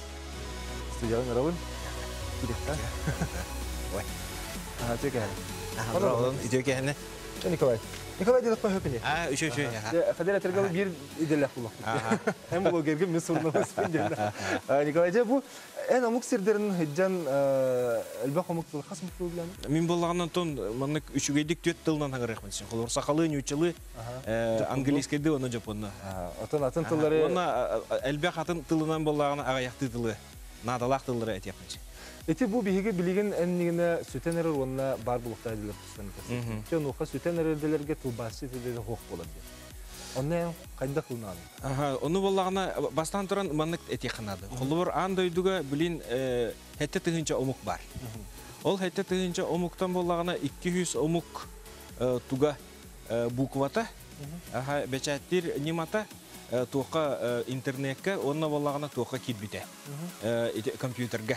studiyo merhaba. Gidekta. Vay. Aha, tüy kehane. Aha, bravo. İdiyor kehane. Nikolay. Nikolay dedik mi höpünü? Ha, üçü üçü. Kadir etergalı bir idelek bulduk. Hem blogerge mi sorunumuz fincanı. Nikolayca bu en amuk sirderin hiccan elbaq amuk tıl khas mutlu bilen. Min bollağından ton manık üçü geydik tüet tıldan hangi rehmetsin. Kolor sakalı, nüçalı, angeliskede onu Japon'da. Atın atın tılları. Ona elbaq atın tılından bollağına ağayaktı tılı. Nadalaq tılları et yapmışsın. Eti bu bihige bilgen enligine süten erer onunla bar bulukta edilir tustanı. Sen oqa süten ererdelerge tılbası edildi hoq болады. Onu kayda kılınan. Aha, onu bollağına bastan turan manık eti yıkınadı. Kolubur andayduga bilin hette tığınca omuk var. Ol hette tığınca omuktan bollağına iki yüz omuk tuga bukvata. Aha, beçattir nimata tuqa internetke onunla bollağına tuqa kidbite. Kompüterge.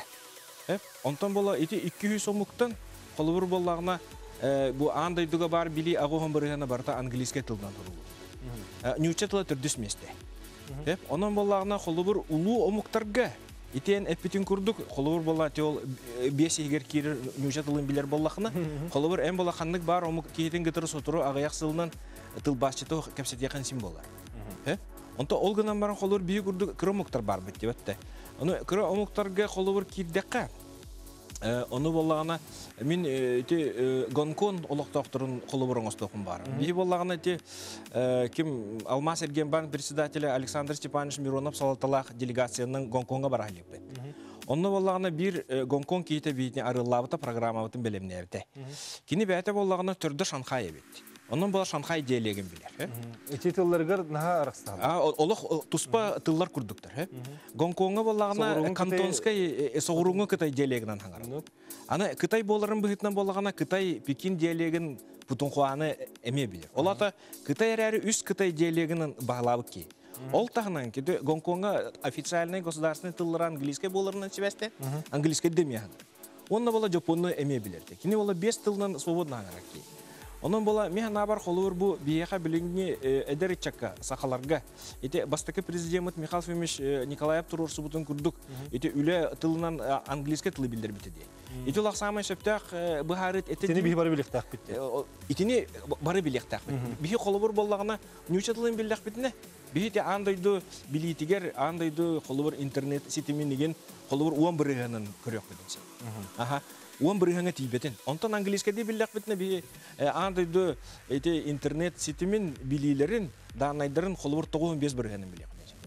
Ondan bolla iti iki yüz omuktan kolubur bollağına bu andayduga bar bili ağoğun barıhına barta angeliske tıldan turulu. Nüçe tıla türdüs meste. Ondan bollağına kolubur ulu omuktarga iten epitin kurduk kolubur bolla teol beş eger kiri nüçe tılın biler bollağına kolubur en bollağanlık bar omuk kiyeten gıtırı soturu ağayak sılından tıl başçıtı kepset yakın simbollar. Ondan olgınan baran kolubur büyük kurduk kırı omuktar bar bitti. Onu kırı omuktarga kolubur kirdekka Оны боллағана, мен Гонкон олықтақтырын қолы бұрын остықым бар. Бейі боллағана кем Алмаз Эргенбан председателі Александр Степанович Миронов салаталақ делегацияның Гонконға бара халепті. Оны боллағана бір Гонконг кейті бейтіне арыллабыта программабытын білеміне әбді. Кені бәйті боллағана түрді Шанхай әбетті. Onun bola Şanxay diyeleğin bilir. İki tıllargar naha arasında. Aa, olaq tuspa tıllar kurduklar. Gongkonga bolağına Kantonskay soğurungu Kıtay diyeleğinden hangar. Ana Kıtay boların bıhıtnan bolağına Kıtay Pekin diyeleğin Putunhuanı eme bilir. Ola da Kıtay ereri üst Kıtay diyeleğinin bağlavı ki. Ол тағынан кеді Гонконга официальный государственный тыллары английский боларынан себесте, английский демиян. Онна бола жапонны эме билерді. Кені бола бес тылынан свободна аңарак кей. Onun bola mehan abar xolur bu biyeha bilingi ederitçakka sahalarga. Ete bastaki prezident Mikhail Femish Nikolayev turur subutun kurduk. Ete üle tılından angliske tılı bildir bitedi. Ete ulaq samay şöptaq bu harit ete. Tini bihi barı bilektak bitti. Itini barı bilektak bitti. Bihi xolur bollağına nüçe tılın bilek bitine. Bihi de andaydı bilitiger andaydı xolur internet sitemi nigen xolur uan bırıganın körüyor bitinse. Aha. Он бұрығаңа тейбетін. Онтан английскәде білдік бітіне бі андайды интернет сетімен білейлерін, дағынайдарын қолыбыр тоғыз бес бұрығанын білек.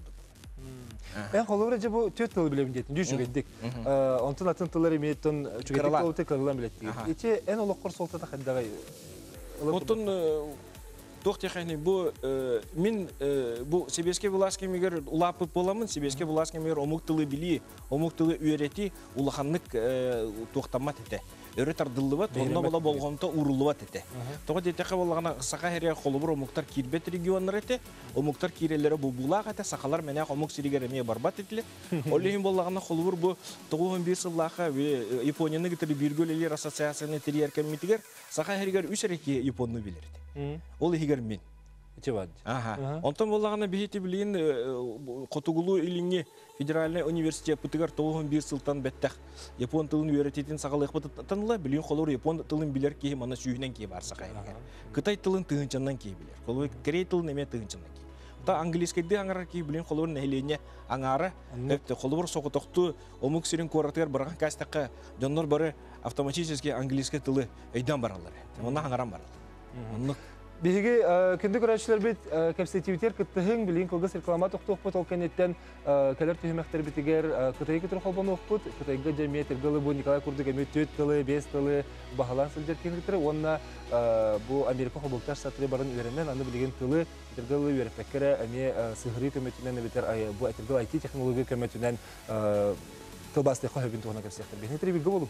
Ән қолыбыр әже бұл төт тылы білемін дейтін, дүйші өйдік. Онтан атын тылар емейттін жүгетік қолыты қырылан білетті. Ете ән олыққыр солтата қаддағай? Онтан тоқтеқайны бұл мен бұл Себеске Буласке мегер улапып боламын, Себеске Буласке мегер омық тылы білі, омық тылы үйреті улаханлық тоқтамат еті. Өрет ардылы бат, онна бола болғанта урылы бат еті. Тоға детеқі болғана сақа әрі қолыбыр омықтар кирбет регионлар еті, омықтар кирелері бұл бұлақ еті, сақалар мәне омық сиригер әме барбат етілі. Олейін болғана қолыбыр бұл тоғыз бес жыллаға Японияны кетірі біргөлелер ассоциацияны тері әркем метігер, сақа әрігер үш әрекке Японны білерді. Ол егер мен. Ага. Онтан болағына бейті білейін Қотуғылу иліңе федеральный университет бұтығар тоғыз бес жылдан бәттәқ Япон тылын үйрететін сағалық бұтытанылы білейін қолыр Япон тылын білер кейі мана сүйінен кей барса қайынығар. Қытай тылын тұғынчаннан кей білер. Қолыр Корей тылын әме тұғынчаннан кей. Та английскайды аңарар кей білейін қолыр нәхилене аңары қолыр соқытоқты омық сирин қоратығар барған кәстаққа жонлар бары автоматически английский тылы өйдан баралар. Онна аңаран баралар. Биһиги күндү көрәчләр бит кәпсетивитер кыттыһың билин кылгыс реклама токтук бут ол кенеттен кәләр төһмәктер битигер кытай китер холбон окпут кытайга җәмгыятьтер гылы бу Николай Курдык эме төт тылы бес тылы баһалан сылдыр кенетер онна бу Америка хобуктар сатры барын үремен аны билген тылы тергылы үреткәре эме сыгыры көмөтүнән битер бу этергыл ай ти технология көмөтүнән тылбасты хобин тугана кәпсәттер бенетер бит гылы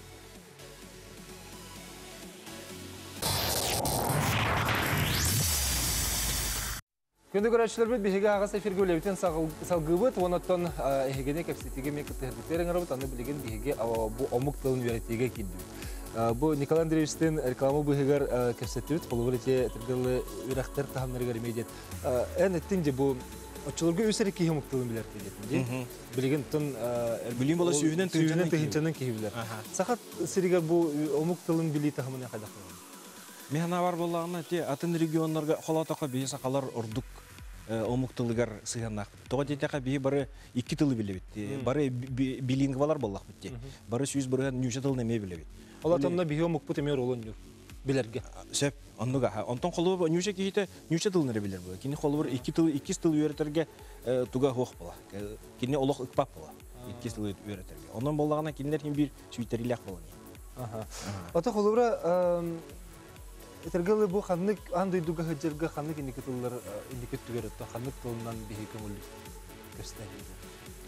Күнді көрәтшілер бет бейге ағас эфирге өлебітен салғы бұд, онаттан әйгене кәпсетеге мен күттігірдіктерін ғырбыт, аны білеген бейге бұл омық тылын үйреттеге келді. Бұл Николай Андреевичтен рекламы бейгер кәпсетті бұд, қолы білете түргілі үйрақтар қағымлары көрмей дед. Ән әттің де бұл отчылырға өсірек кейі омық тылын білер келетін. Білеген тұн білген бола сүйінен түйінчанын кейі білер. Сақат сірігер бұл омық тылын білей тағымына қайдақ болған? Механа бар болағына те атын регионларға қолатаққа бейі сақалар ұрдық омық тылығар сығанақ. Тоға детеқа бейі бары екі тылы біле бітті. Бары билингвалар болақ бітті. Бары сүйіз бұрыған нүйші тылын әме біле бітті. Ола тонна бейі омық бұт әмер олын жүр. Білерге. Сәп, онныға. Онтан қолы бір нүйші кейті нүйші тылыныры білер бұл. Кені қолы бір екі тыл үйретерге туға хоқ бола. Кені олық ұқпап бола. Екі тыл үйретерге. Ондан болағына кенілер кен бір сүйтерілек бола. Ота қолы бір Этергалы бу ханнык андай дуга хаҗырга ханнык индикаторлар индикатор то ханнык тылынан бихи көңүл көстәрде.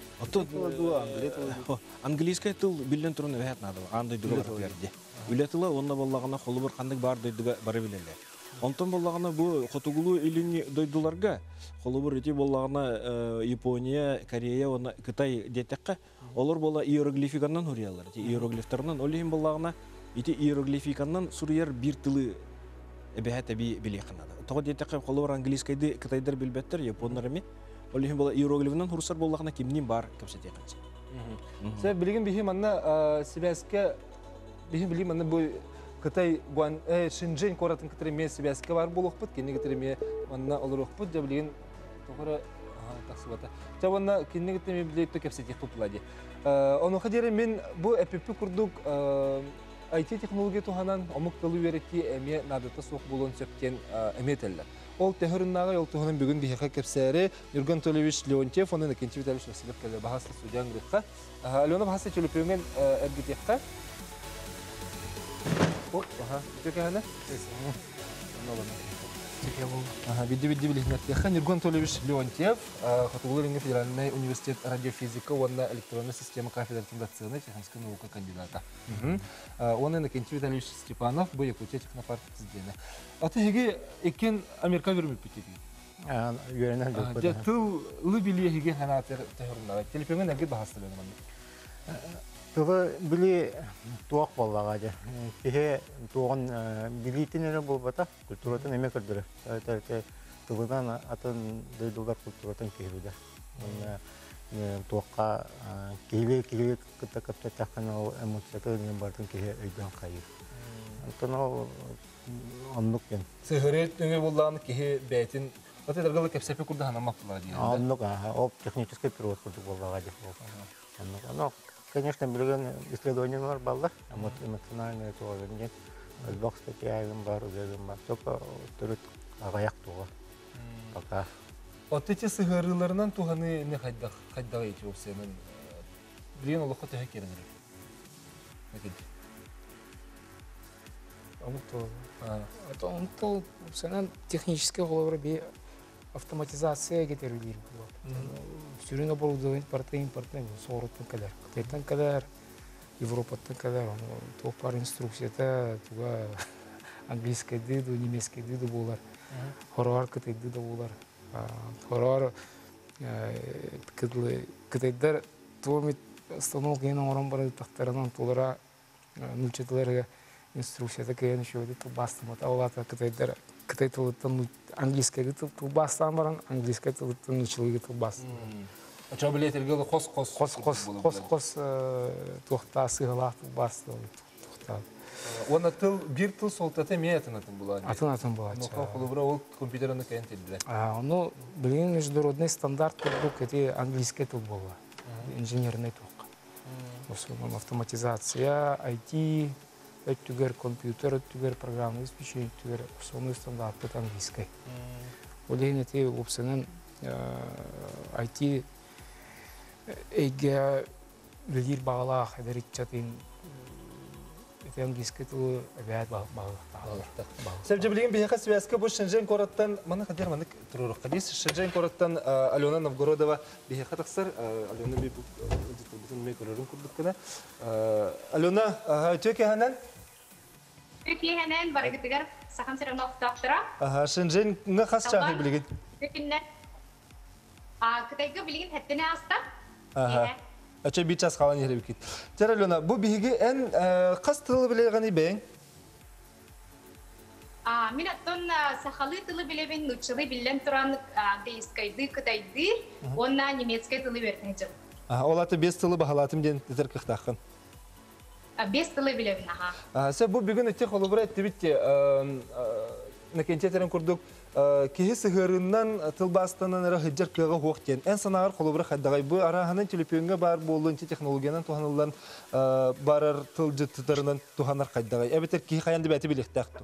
Ото английский тыл билен турын вәт нады. Андай дуга берде. Үлетиле онда боллагына холы бер ханнык бар дойдуга бары билелер. Онтон боллагына бу Котугулу илини дойдуларга холы бер ити боллагына Япония, Корея, оны Кытай детеккә олар бола иероглификаннан хуриялар. Иероглифтарынан олин боллагына ити иероглификаннан сурьер бир тылы бәһәт би билехнада. Тоғы детеқе қолыр английскайды Кытайдар билбеттер, японнарыми. Олихин бола иероглифынан хурсар боллағына кимнин бар көпсете қансы. Сәб билген бихи манна Себеске бихи билген манна бу Кытай гуан Шэньчжэнь коратын кытыры мен Себеске бар болуq бут, кенне кытыры мен манна олыр оқпут, да билген тоғыры тақсыбата. Чаванна киннегетте мен билетто кепсетих туплади. Оны хадере мен бу эппи курдук ай ти технология туханан омук кылы берети эме надата соқ болон сөптен эметеллер. Ол техруннага ел туханан бүгүн бихека кепсәре Юрген Толевич Леонтьев, онын экинчи Виталий Васильев келе бахаслы судьян грекка. Алена бахасы чөлөпөнген эргитекка. О, аха, текеһане. Ага, бидди-бидди билихнаттехан Юрген Толевич Леонтьев, Хатугулыринге федеральный университет радиофизика, онна электронная система кафедры фундацияны техническая наука кандидата. Онын экинчи Виталий Степанов, бу Якутия технопарк президенты. Аты хеге экен Америка вермеп битеги. А, юренен докуда. Я тыл лыбили хеге ханатер техрунна. Телефонга неге бахастылыгы мында. Тылы били туак боллага же. Кеhe туган билитинере болбата, культуратын эме кырдыры. Тәте тылыдан атын дөйдулар культуратын кебиде. Мен туакка кеге кеге кытта кытта такан ол эмоцияты мен бардын кеhe өйдөн кайыр. Антон ол анлык кен. Сыгырет өңө боллаган кеhe бәйтин аты даргалы кепсепе курда ханамак була дигән. Анлык, ол технический перевод курдук боллага же. Анлык. Конечно, билген исследованиялар балдар, эмоциональный туган. Албак статьяйым бар, үзегим бар. Только төрөт агаяк туга. Пока. От эти сыгырыларынан туганы не хайдак, хайдак эти опсенин. Билген олокка төһө керенер. Некен? Амто. А, это он то опсенин технический голобыр би автоматизация кетерилер булат. Сürüne болуduğun parti importun sorutun kadar. Kıtaytan kadar, Европаттан kadar. Topar instruksiyata tuga английский диду, немецкий диду болар. Хорвар кытай диду болар. Хорвар кытлы кытайдар туомит станок ена оран бара тахтарынан толара нучетлерге инструкцията кайын шоуды то бастымат. Аулата кытайдар кытай тылыттан английский тыл бастан баран, английский тылыттан нучелыгы тыл басты. Ача билетергеле хос-хос. Хос-хос, хос-хос тухта сыгылак тыл басты. Тухта. Оны тыл бир тыл солтата ме атынатын була. Атынатын була. Ну, холубра ол компьютерны кайын телдиле. А, ну, билин международный стандарт турдук эти английский тыл була. Инженерный тук. В основном автоматизация, ай ти, öttüger kompüter, öttüger programlı ispeçi, öttüger основной стандарт это английский. Олейн эти опсенен ай ти эйге билир багалах, эдеритчатын это английский тылы әбәт багалах. Сәбже билген бейхе связка бұл Шэнжэн кораттан, маны қадер маны тұрырық қадес, Шэнжэн кораттан Алена Новгородова бейхе тақсыр, Алена бей бұтын мей көрерін күрдік кіна. Алена, өтеке ханан? Өтеке ханан, барығытығар сақан сырын оқтақтыра. Шэнжэн ңа қас чағы білген? Өкінне, күтайғы білген әттіне аста. Ача bir ças kalan yere bükit. Teralona, bu bihigi en kas tığlı bile gani beyin? Min atton sahalı tığlı bile ben uçalı bilen turan deyskaydı, kıtaydı, ona немецкий tığlı vermeyeceğim. Olatı beş tığlı bahalatım den tezer kıhtağın. Beş tığlı bile ben, aha. Sen bu bugün etti kolubura etti bitti. Nekençe teren kurduk. Kehe sığırından tılbastanın ara hıccar kığa hoğken en sanağır kolubura haddağay. Bu ara hanan telefiyonga bar bolunca teknologiyanan tuhanılan barar tılcı tıtarından tuhanar haddağay. Ebeter kehe kayandı bәті bilektaktı.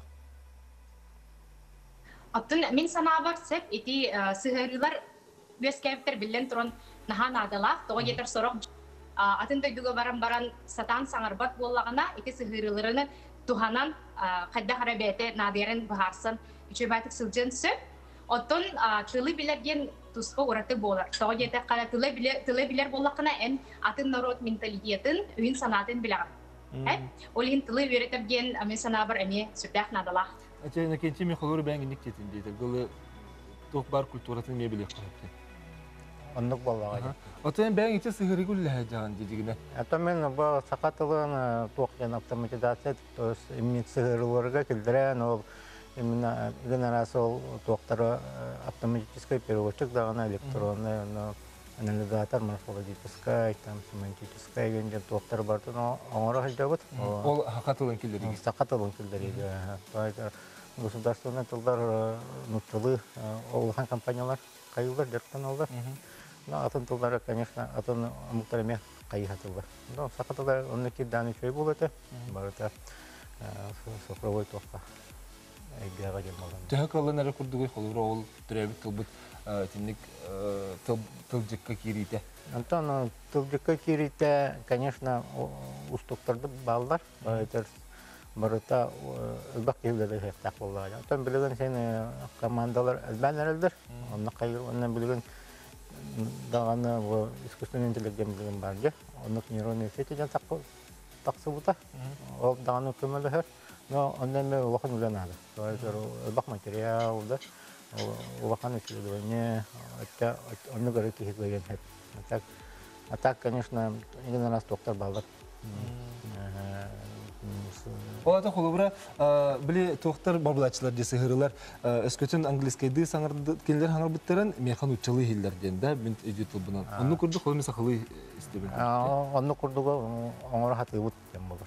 Attın min sanağı var sep eti sığırılar göz kevter bilen turan nahan adala. Toğa getir sorok. Atın duyduğu baran baran satan sanarbat bollağına eti sığırılarını tuhanan kadda harabete nadiren baharsan. Üçübaytık sılcın söp. Otun tılı bilergen tuska uğratı bolar. Toğa getir kala tılı biler bollağına en atın narot mentaliyetin, öyün sanatın bilağın. Olin tılı öğretirgen amin sanağı var emi süpyak nadalaq. Ate nekençe mi koluru ben gindik tetin deydir. Gılı tohbar kulturatın me bilek koyaptı. Anlık ballağı. Ate ben içe sığırı gülle hacağın dedigine. Ata men bu sakatılığın toğyan avtomatizatsiya, ümit sığırılarga kildiren ol именно генерация ол тоқтары автоматический переводчик дағана электронный анализатор морфологический, там семантический генде тоқтар барды, но оңора хажда бұд. Ол хақатылын келдерігі? Сақатылын келдерігі. государственный тылдар нутчылы олхан компаниялар кайылдар дерттен алдар. Ну, атын тылдары, конечно, атын амуктарыме кайыхатылдар. Ну, сакатылар оннеки даны чөй бол это, барыта сofровой тоққа айгаға демалған. Төһө калын әрі күрдігі қолыр ол түрәбіт тылбыт тінік тылжыққа керейті. Антон, тылжыққа керейті, конечно, ұстықтарды балдар. Барыта ылбақ кейлері хектақ болған. Антон, білген сені командалар әлбән әрілдір. Оннан білген дағаны искусственный интеллектен білген бар же. Онық нейронный сети жан тақсы бұта. Ол дағаны көмілі хер. Но ондан мен уақын үлен ады. Ылбақ материал, уақын исследование, оны көрі кейі көрген хеп. А так, конечно, един раз тоқтар балдар. Олата холобра биле тоқтар бабылачылар десе хырылар өскөтен английскайды саңарды келдер хаңар биттәрен механ учылы хилләрдән да мен иде тубынан. Онны күрдү холмы сахылы истебен. Онны күрдүгө оңора хаты бут дем булыр.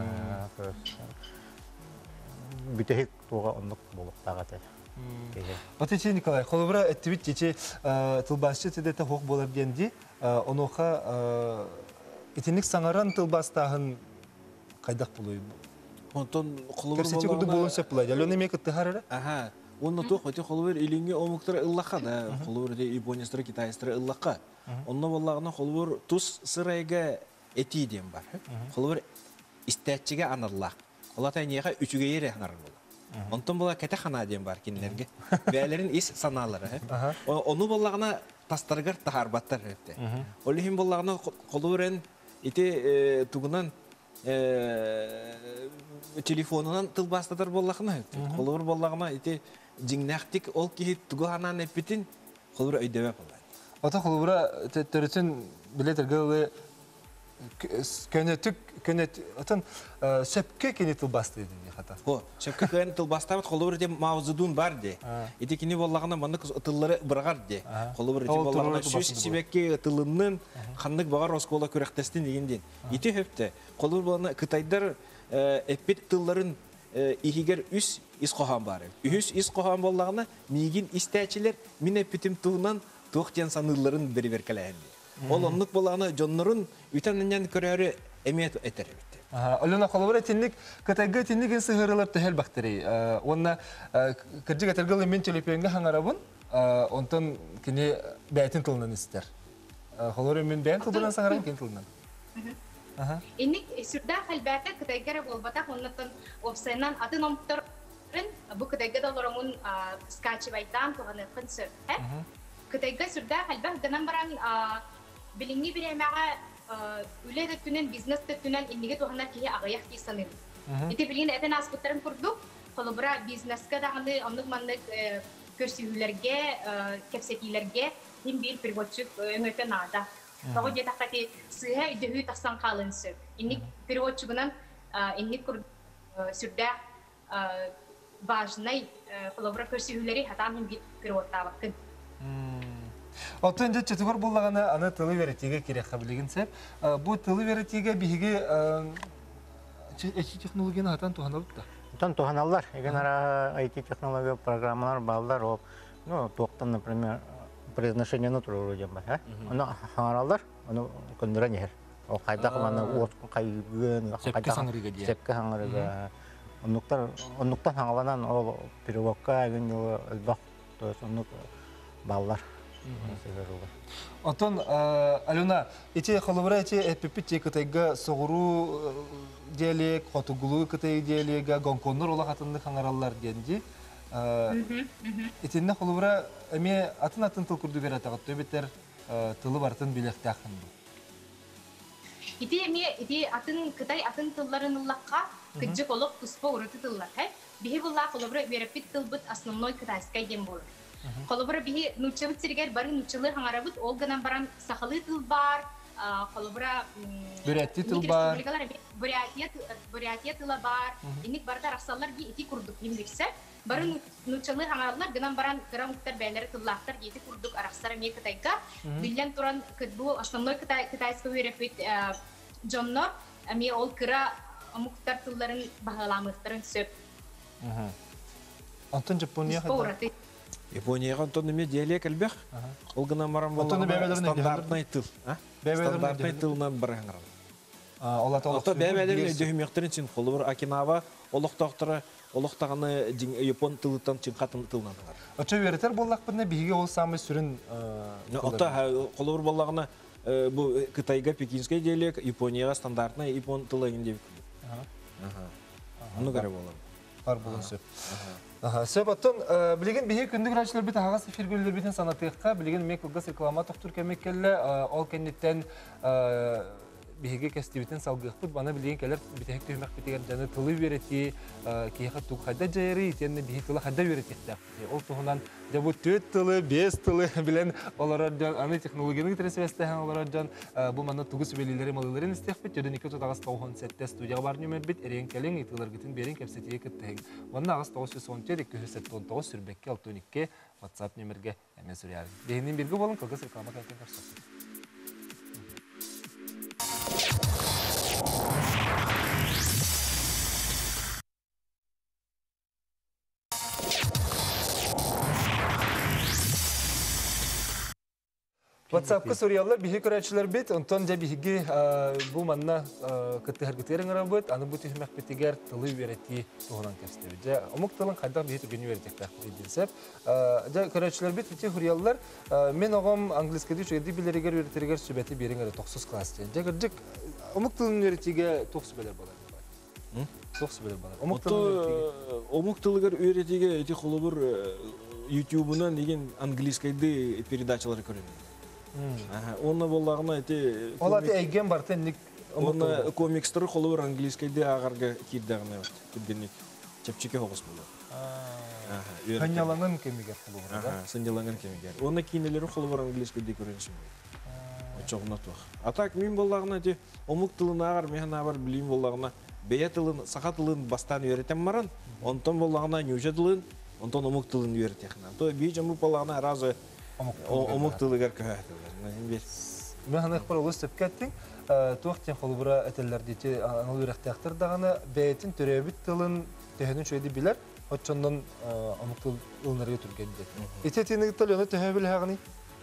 Битек туга онны булып тагаты. Отече Николай, холобра эттибит чече тылбасчы тедете хок болар дигенди, оноха итинник саңаран тылбастагын кайдак булой. Онтон холобур Көрсөтү күрдү болонсак булай. Алёна мекетте харара? Аха. Онно тох өтө холобур илинге омуктар ыллака да. Холобур де ибонестер китайстер ыллака. Онно боллагына холобур тус сырайга эти дем бар. Холобур истәчиге анарлак. Олата нега үчүгө ере ханар бол. Онтон бола кете хана дем бар кинлерге. Бәлерин ис саналары. Ону боллагына тастаргар тахарбаттар хепте. Олихим боллагына холобурен ите тугунан телефонунан тылбастатар боллақына. Қолыр боллағына ете жиңнақтик ол кейі туғанан әппетін қолыр өйдеме болай. Ота қолыра төретін білетіргілі көнетік, отын сөпке кені тылбасты еді не қата? О, сөпке кені тылбастабыд қолыр ете мауызыдун бар де. Ете кені боллағына маңдық тыллары бұрғар де. Қолыр ете боллағына сөз себекке тылынның қандық бағар оскола көректестін дегенден. Ете хөпті. Қолыр болғана Қытайдар әппет тылларын ихигер үс ис қоған бары. Үс ис қоған боллағына мейгін істәчілер мен әппетім туғынан тоқтен саныларын бері-беркеләйінді. Ол онлық болағына жонларын үтәнінен көрәрі әмет әтер әбетті. Олена қолыбыр әтінлік, Қытайға әтінлік әнсі ғырылар тәхел бақтырей. Онна кірдік әтіргілі мен телепенге хаңарабын, онтан кіне бәйтін тылынан істер. Қолыбыр мен бәйін тылбынан саңарабын кен тылынан. Инник сүрдә хәлбәтә Кытайга болбата оннан офсайнан атын омтырын бу Кытайга долларымын скачивайтан туганы концерт. Кытайга сүрдә хәлбәт гынан баран билинги биремәгә үләдә түнен бизнесте түнен инниге туганы кие агаяк кисанын. Ите билин этен аспыттарын курдук, колобра бизнеска дагы онлык мандык көрсөтүүлөргө, кепсетилерге хим бир переводчик өңөтө нада. Того где такати сыга идею тасан калынсы. Инник переводчигунан инник кур сүрдә важный колобра көрсөтүүлөрү хатан хим бир переводтабакын. Отын жет четвер боллағана аны тылы веретеге керек қабілеген сәп. Бұл тылы веретеге бігі технологияны атан туғаналып та? Атан туғаналар. Еген ара ай ти технология программалар балдар ол. Ну, тоқтан, например, произношение натуры дем бар. Оны хаңаралар, оны көндірі нехер. Ол қайдақ маны отқын қайгын, сепке хаңарыға. Оннықтан хаңаланан ол переводқа әген елі әлбақ, то есть оннық баллар. Отон, Алена, эти холовра, эти эпипити, которые согуру диалек, хотугулу, которые диалега, гонконнор, ола хатынды хангараллар денди. Эти на холовра, эми атын атын тыл курду берет агат, төбетер тылы бартын билектахын. Ити эми ити атын Кытай атын тылларын уллакка кыджык олук туспа урыты тыллар. Бихи булла холовра берепит тылбыт основной кытайскай дем болар. Колобра бихи нучылы тиргер бары нучылы хаңарабыт олганан баран сахалы тыл бар, колобра Бурятия тыл бар. Бурятия тыла бар. Инник барда расаллар ги ити курдук имликсе, бары нучылы хаңаралар гынан баран кырамуктар бәйләре тыллахтар ити курдук араксара ме Кытайга. Билен туран бу основной кытайский верепит жоннор, ами ол кыра муктар тылларын багаламыктарын сөп. Антон Япония Спораты. Японияга антон неме диалект элбек. Ол гына марам Антон бәбәләрне стандартный тыл. Стандартный тылнан бараңар. Олата олата. Ата бәбәләрне дөһмәктерин син холбар Окинава олохтактыры олохтаганы япон тылыттан чынкатын тылнан. Ача веретер боллак бинне биге ол самый сүрен. Ата холбар боллагына бу Кытайга пекинский диалект, Японияга стандартный япон тылы инде. Ага. Аны гары болар. Бар булган сөп. Ага, сөп аттан билеген биге күндүк рачлар бит агас эфиргөллөр битен санатыкка билеген мек кылгас реклама токтур кемеккелле ол кеннеттен биге кестибитен салгыппыт бана билеген келер битек төмөк битеген жаны тылы берети кийха тук хада жайры тенне биге тылы хада берети да. Ол тугунан дебу төрт тылы, беш тылы билен олардан аны технологияны тресвесте хан олардан бу мана тугус белилери малыларын истехпет жөдөн эки агас тогон сетте студияга бар нөмөр бит эрен келен итылар гитин берен кепсетие кеттең. Мана агас тогуз жүз он жети эки жүз сексен тогуз сүрбекке алты он эки WhatsApp нөмөргө эме сүрәр. Бегинин бирге болун кылгыс реклама кайтын көрсөтөт. WhatsApp-ка сориялар биһи көрәчләр бит, онтон да биһиге бу манна кытты хәргәтерен арабыт, аны бу тихмәк битигәр тылы верети туган кәстәбе. Жа омук тылын кайда биһи түгән веретәк дисәп, жа көрәчләр бит ити хуриялар, мен огам английскә диш эди билергә веретергә сүбәте берең ара токсыз класста. Жа гырҗык омук тылын веретигә токсыз беләр булар. Хм? Токсыз беләр булар. Омук тылын омук тылыгар веретигә ити холобыр YouTube-нан деген английскәйдә передачалар күрәм. Оны боллагына эти Олаты әйген бар тенник оны комикстер холор английскийде агарга кирдагына бат. Күдгенник чепчеке хогыс булды. Ага. Саняланган кемигер холор. Ага, саняланган кемигер. Оны кинелери холор английскийде көрүнсүн. Очогна тух. А так мен боллагына эти омук тылына агар механа бар билим боллагына бея тылын, саха тылын бастан үйрөтем маран, онтон боллагына нюжа тылын, онтон омук тылын үйрөтехна. То би жаму боллагына разы омук тылыгар көһәтелер. Мен хана ихбар улус тепкәттең, туактен холбура әтәлләр дите аны үрәхтәхтер даганы бәйтин төрәбит тылын төһәнен шөйди биләр, очоннан омук тыл ылнарга түргәнде. Итетине тылыны төһәбил хагыны.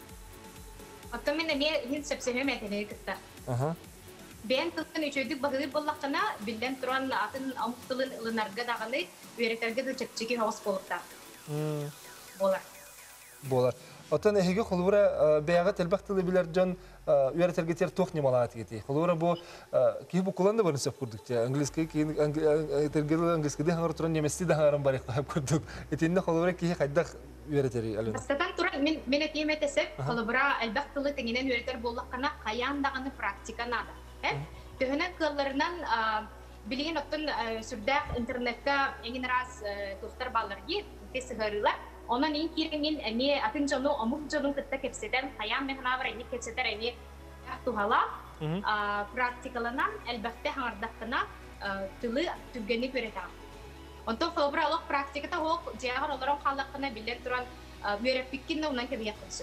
Ата мен не хин сепсеме мәтәле китта. Ага. Бен тылын үчөдүк багы боллакына билдән туран атын омук тылын ылнарга даганы үрәтәргә дә чепчеки хос булыкта. Мм. Болар. Болар. Отан эһиге холбура бәягә телбәк тылы биләр җан үрәтәргә тер тох немалат кити. Холбура бу ки бу кулланды барны сеп күрдек. Английский ки тергеле английскийде хаңар туран немести да хаңарым бар икәп күрдек. Этинне холбура ки хайда үрәтәри алын. Астатан туран мен мен этиме тесеп холбура әлбәк тылы теңенен үрәтәр буллакына каян даганы практика нада. Э? Төһенә кылларынан билген оттан сүрдәк интернетка эңин раз тохтар балларга тесгәриләр. Онан ин киреңин эми атын жону омук жонун кытта кепседен каян мехнавра ини кепседер эми тухала практикаланан әлбәттә хаңардакына тылы түгәнне күрәтә. Онтон фабралык практиката хок җагыр олорон халыкына билер туран мөрәппиккинне унан кебе якынсы.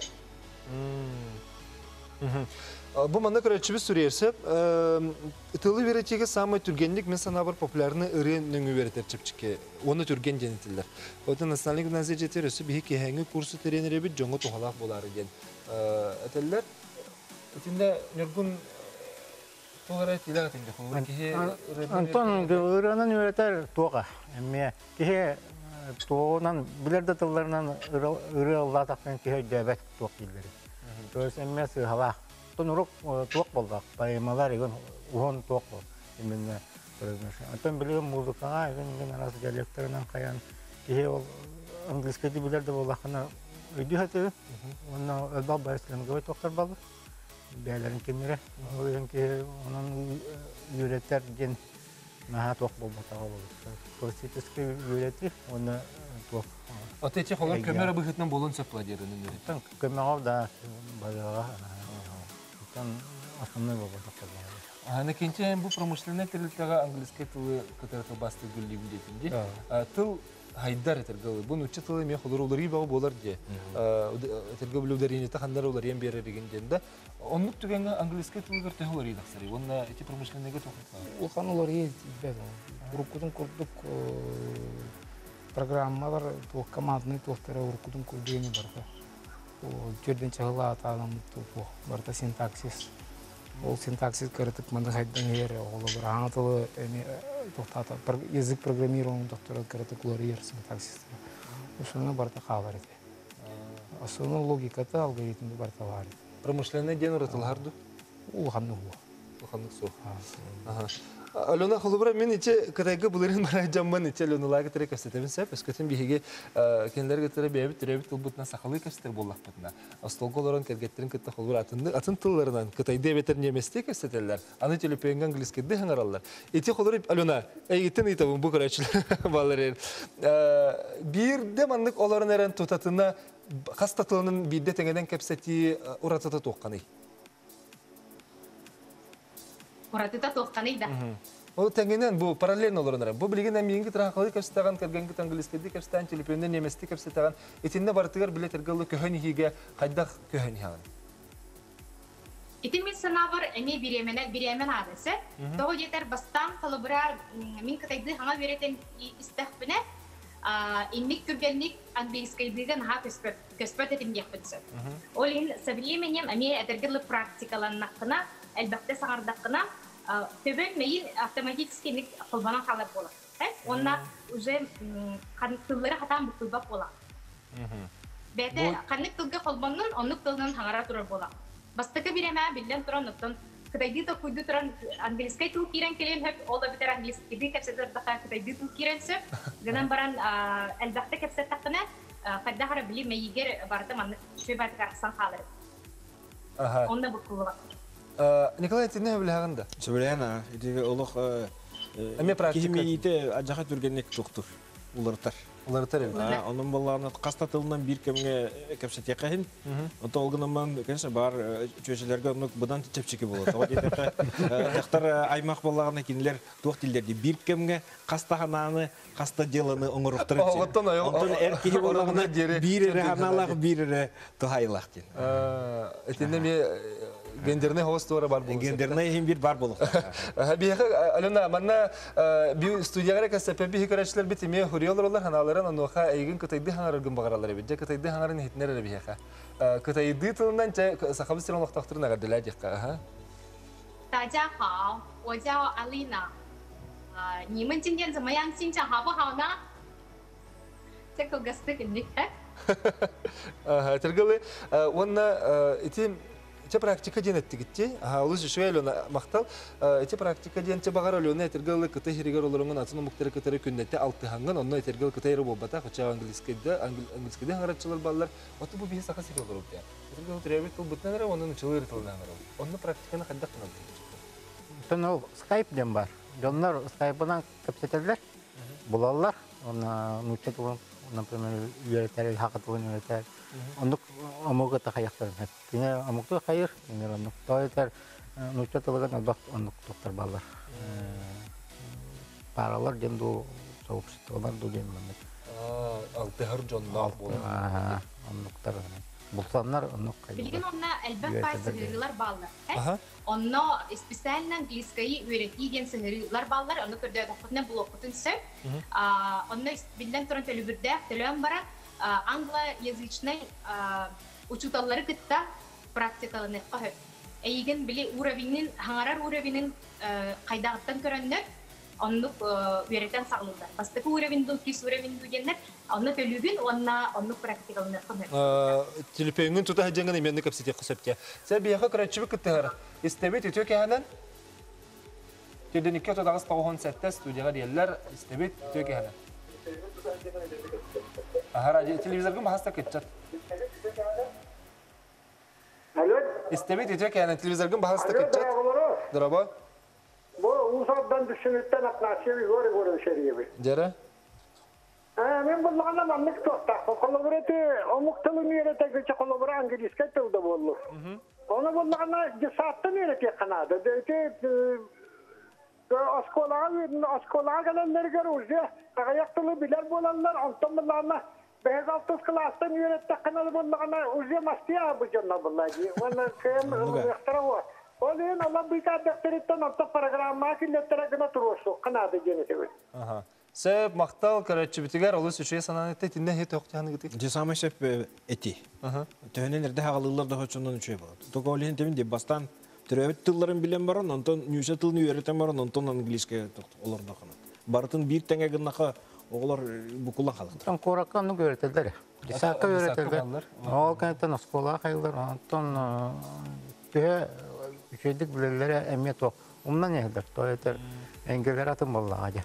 Бу манда көрәчебез сүрәсеп, тылы веретеге самый түргенлек мен санабар популярны ырын нөңү веретер чепчике. Оны түрген денетилер. Ота националдык гимназия жетерөсү бихи хәңге курсы тренери бит жоңго тухалак болар экен. Этеллер этинде нөргүн тугара тиләгә тинде. Антон ырынын өретер туга. Эмме кихе тугынан билерде тылларынан ыры Аллатактан кихе дәбәт туг килдер. То есть эмме сыгала Тонурок туак болдак, паймалар егон уон туак бол. Именно антон билген музыкага егон арасы диалектеринен каян кихе ол английскийди билерде болакына өйдү хаты. Онна элбал байсленге туактар балды. Бәйләрен кемере. Егон кихе онун үйрәтер ген наха туак болбата болду. Классический үйрәти, оны туак. Отече холор кемере быхытнан болон сепладеринен үйрәтен. Кемере да базага основной вопрос. А на кинче бу промышленный тилдәге английский тилы кытыркы басты гүлли бидетинде. Тыл хайдар этергә. Бу нучы тылы мен холор улары багы болар ди. Этергә билүдәрин та хандар улар ян бере дигәндә. Онлык түгәнгә английский тилгә тәһүр иде хсәри. Онна эти промышленныйга тохып. Ул ханулар ид бәдә. Рукудан курдук программалар туох командный туохтара уркудун курдени барда. Ол жерден чагыла атаным туох барда синтаксис. Ол синтаксис кырытык мында хайдан ер ол бир аңа тылы эми туохтата язык программирование доктора кырытык лорьер синтаксис. Ушуна барда калар эти. Основной логиката алгоритмды барда бар. Промышленный ден уратыларду? Ул ханны хуа. Ул ханны су. Ага. Алена холубра мен иче кытайга буларын бара жамман иче Аленаларга тире кастетебин сеп, эскетин биһиге кенлерге тире бебит тиребит тулбутна сахалы кастер боллак бутна. Астолголорон кергеттерин кытта холубра атынды атын тылларынан кытайда бетер неместе кастетеллер. Аны телепенген английскийде хаңараллар. Ити холура Алена эйгитен итабын бу карачыл баллар. Бирде маннык оларын эрен тутатына кастатылынын бидде теңеден кепсети уратата тоққаны. Уратата тоққаны да. Ол теңенен бу параллельно оларынар. Бу билген эмиңги трахалы кепстаган кергенги английскийди кепстан телепенден немести кепстаган итинне бартыгар билетергалы көһөнихиге кайдах көһөнихаган. Ити мен санабар эми биремене биремен адысы. Того жетер бастан калыбыра мин кытайды хаңа беретен истехбине инник түргенник английскийдиген ха көспөт этим яхпытсы. Ол ин современем эми этергелы практикаланнакына әлбәттә саңардакына төбен мейин автоматически ник кылбана халап була. Онна уже кантыллары хатан букылбап була. Бәдә канык тылга кылбаннан онлык тылдан хаңара турар була. Бастыкы биреме билен туранныктан кытайды да куйду туран английский тил кирен келен хеп ол да битер английский ди кепсетер да кытайды тил киренсе гынан баран әлбәттә кепсеттакына кадахара били мейгер барда ман шебат карсан халыр. Ага. Онда букылбап. Николай, ты не обляганда? Сөйләна, иде олох эме практика. Кимейте ажаха түргенлек доктор улартар. Улартар. А, onun балларына кастатылынан бир кемге кепсет якын. Ото олгынаман, конечно, бар чөҗеләргә аны будан тепчеке булат. Ага дидә. Доктор аймак балларына кинләр тук дилдерди. Бир кемге кастахананы, каста деланы оңыруктыр. Онтон эркеге балларына бир ханалак бир тухайлак дин. Э, этинде ме гендерный хостора бар булды. Гендерный хим бир бар булды. Бияха Алена, манна би студиягара касапе би хикарачлар битиме хурияларлар ханаларан аноха айгын кытайды хаңаргын багаралар бит. Кытайды хаңарын хитнер бияха. Кытайды тылынан сахабы сирон вактактырына гадылар дикка, ага. 大家好，我叫阿丽娜。啊，你们今天怎么样？心情好不好呢？这个歌是给你看。 ага, тергеле, онна ити Эти практика ден эттигитти. Ага, улус шуэлөна мактал. Эти практика ден те багар өлөнө этергел кыты хиригер олорунун атын муктары кытары күннете алты ханган, онно этергел кытайры болбата, хоча английскийде, английскийде хаңарачылар баллар. Оту бу бии сака сикел болуп те. Этергел требит тул бутнагара, онун чылыр тылнагара. Онно практиканы кандай кылам? Тоно Skype ден бар. Жоннор Skype-дан кепсетерлер. Булалар. Она нучетулун, например, үйрөтер, хакытылын үйрөтер. Ондук омуга тахаяктар. Кене омукту хайыр, кене ондук тойтер, нучетулган ондук ондук доктор баллар. Паралар демду сообществолар ду дем мен. А, алтыгар жоннор болду. Ага, ондуктар. Булсаннар ондук кайда. Билген онна әлбәттә сыгырылар баллар. Онно специально английский үйрәтиген сыгырылар баллар, аны көрдә докторны блокытын сөп. А, онно билдән торын телебирдә, телем бара. Англоязычный учуталлары кытта практикаланы кахып. Эйген биле уровенин, хаңарар уровенин кайдагыттан көрәннәр, онны үйрәтән сагылды. Бастыкы уровенду, кис уровенду дигәннәр, аны төлүгүн, онна онны практикаланы кахып. Телепеңнен тута хаҗанган именне капсите кысыпты. Сәб яха крачыбы кыттыгар. Истебет үтөк яһанан. Кеден ике тотагыз тагын сәттә студияга диялләр, истебет үтөк яһанан. Ага, телевизорга бахаста кетчат. Алло. Истебет үтөк яһанан телевизорга бахаста кетчат. Драба. Бу усабдан düşünütten atnaşıyor yukarı doğru şeriye. Jara. Ha, men bulganda mamlık tosta. Kolaborate, omuktalı niyete geçe kolabora İngilizce tilde bollu. Onu bulganda saattan niyete kanada. De askolağa askolağa gelenler görürüz. Ayaktılı biler bolanlar antamlarına beyaz altı klastan niyete kanalı bulganda uze mastiya bu canna bullahi. Ona kem ihtira Olin Allah bir kadar teritten orta programma ki lettere gına turusu kanada geneti. Aha. Сөп, мақтал, көрәтші бітігер, олы сөшеге санан етті, тінне хет оқтияны гыты. Же самый сөп эти. Төнен эрде хагылылар да хочондан үче болот. Тога олен темен де бастан төрөбөт тылларын билен баран, онтон нюша тылны үйрөтен баран, онтон английский олар да кана. Бартын бир теңге гыннака оглар букула халыктыр. Тон коракканны көрөтөлдөр. Дисакка көрөтөлдөр. Ол кантан школа кайылдар, онтон тө үчөдүк билелер эме ток. Умнан эгдер, тойтер энгелер атын боллагы.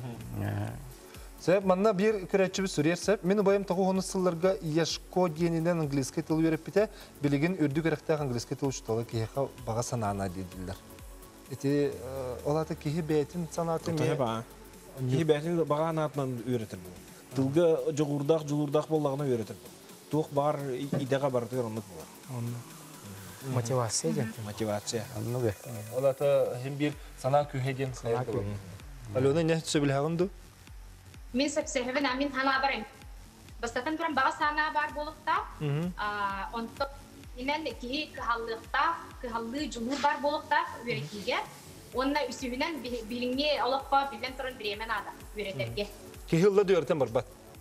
Сөп, манна бир көрәтші сүрер сөп, мен байым тоғы оны сылларға ешко денінен английский тыл өріп біте, білеген үрді көріқтәк английский тыл ұшталы кейіға баға санана дейділер. Эти олаты кейі бәйтін санаты ме? Кейі бәйтін баға анатынан өретір бұл. Тылғы жоғырдақ, жылырдақ болағына өретір бұл. Тоқ бар, идеға бардығыр онлық болар. Мотивация ден. Мотивация. Олаты hem bir sana küheden sayıldı. Alona ne söyleyeyim? Min sebsehven amin hana barım. Bastatan duran baga sana bar bolukta. Onto inen ki hallıkta, hallı cumhur bar bolukta üretkiye. Onna üstünden bilinge alakpa bilen turan biremen ada üreterge. Ki hılda diyorten var bak.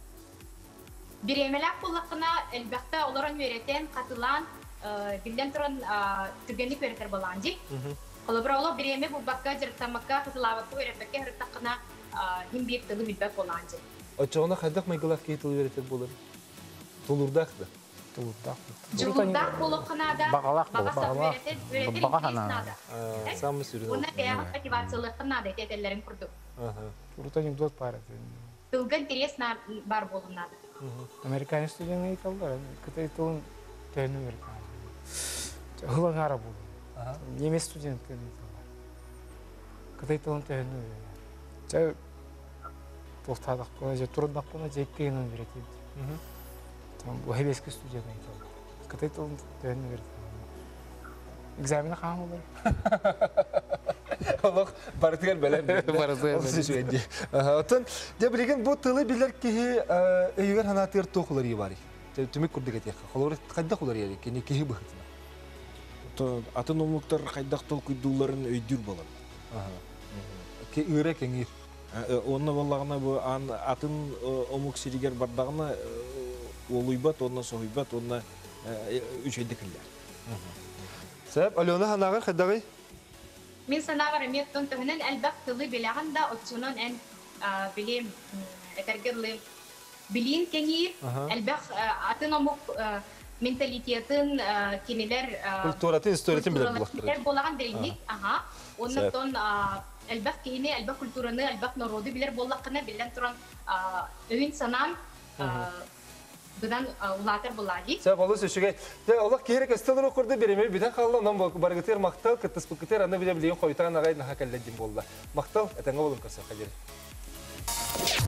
Biremelak bolakına elbette olaran üreten katılan bilen turan tügenlik üreter bolancı. Kalau berolah bireme bu bakka jertamakka katılavatı üretmekte hırtakına hem bir tılı bilbek bolancı. Açığına kadar maygalak ki tılı üreter bolar. Tulurdak da. Tulurdak. Julurdak bolakına da bagasat üreter üreter İngiliz'na da. Sam mı sürüyor? Ona kaya motivasyonlarına da tetellerin kurdu. Turutanyım dört para. Tılgan teresna bar bolunna da. Amerikan stüdyanı yıkaldılar. Kıtayı tılın tönü Amerikan. Hılan ara buldu. Немец студенттер айталар. Кытай тылын төнү. Жа токтадык кона же турдак кона же эккенин берет. Там бухебески студент айталар. Кытай тылын төнү берет. Экзамене камы бар. Allah partiler belem. Partiler. Sizce. Atan de bilgen bu tılı bilir ki eğer hanatır toğları var. Tümük kurduk etiyor. Kalori kadda kulları yani ki ne ki bu. Атын омуктар кайдак тол күйдүүлөрүн өйдүр болот. Ке үйрө кеңир. Онна боллагына бу атын омук сиригер бардагына олуйбат, онна сойбат, онна үчөйдү киллер. Себеп Алена ханагыр кайдагы? Мен санагыр эметтен төнен албак тылы билаганда отчунун эн билем этергерле билин кеңир албак атын омук менталитетін кенелер культуратын историятын билет булактыр. Болаган деринник, аха. Оннан албак кене, албак культураны, албак народы билер боллакына билен туран өйүн санам будан улатыр булади. Себеп алыс өшүгө. Де Аллах керек эстелер окурду береме, биден калланан баргытыр мактал, кытыс букытыр аны биле билген койтан агай наха келдим болду. Мактал этеңе болун көрсө кадер.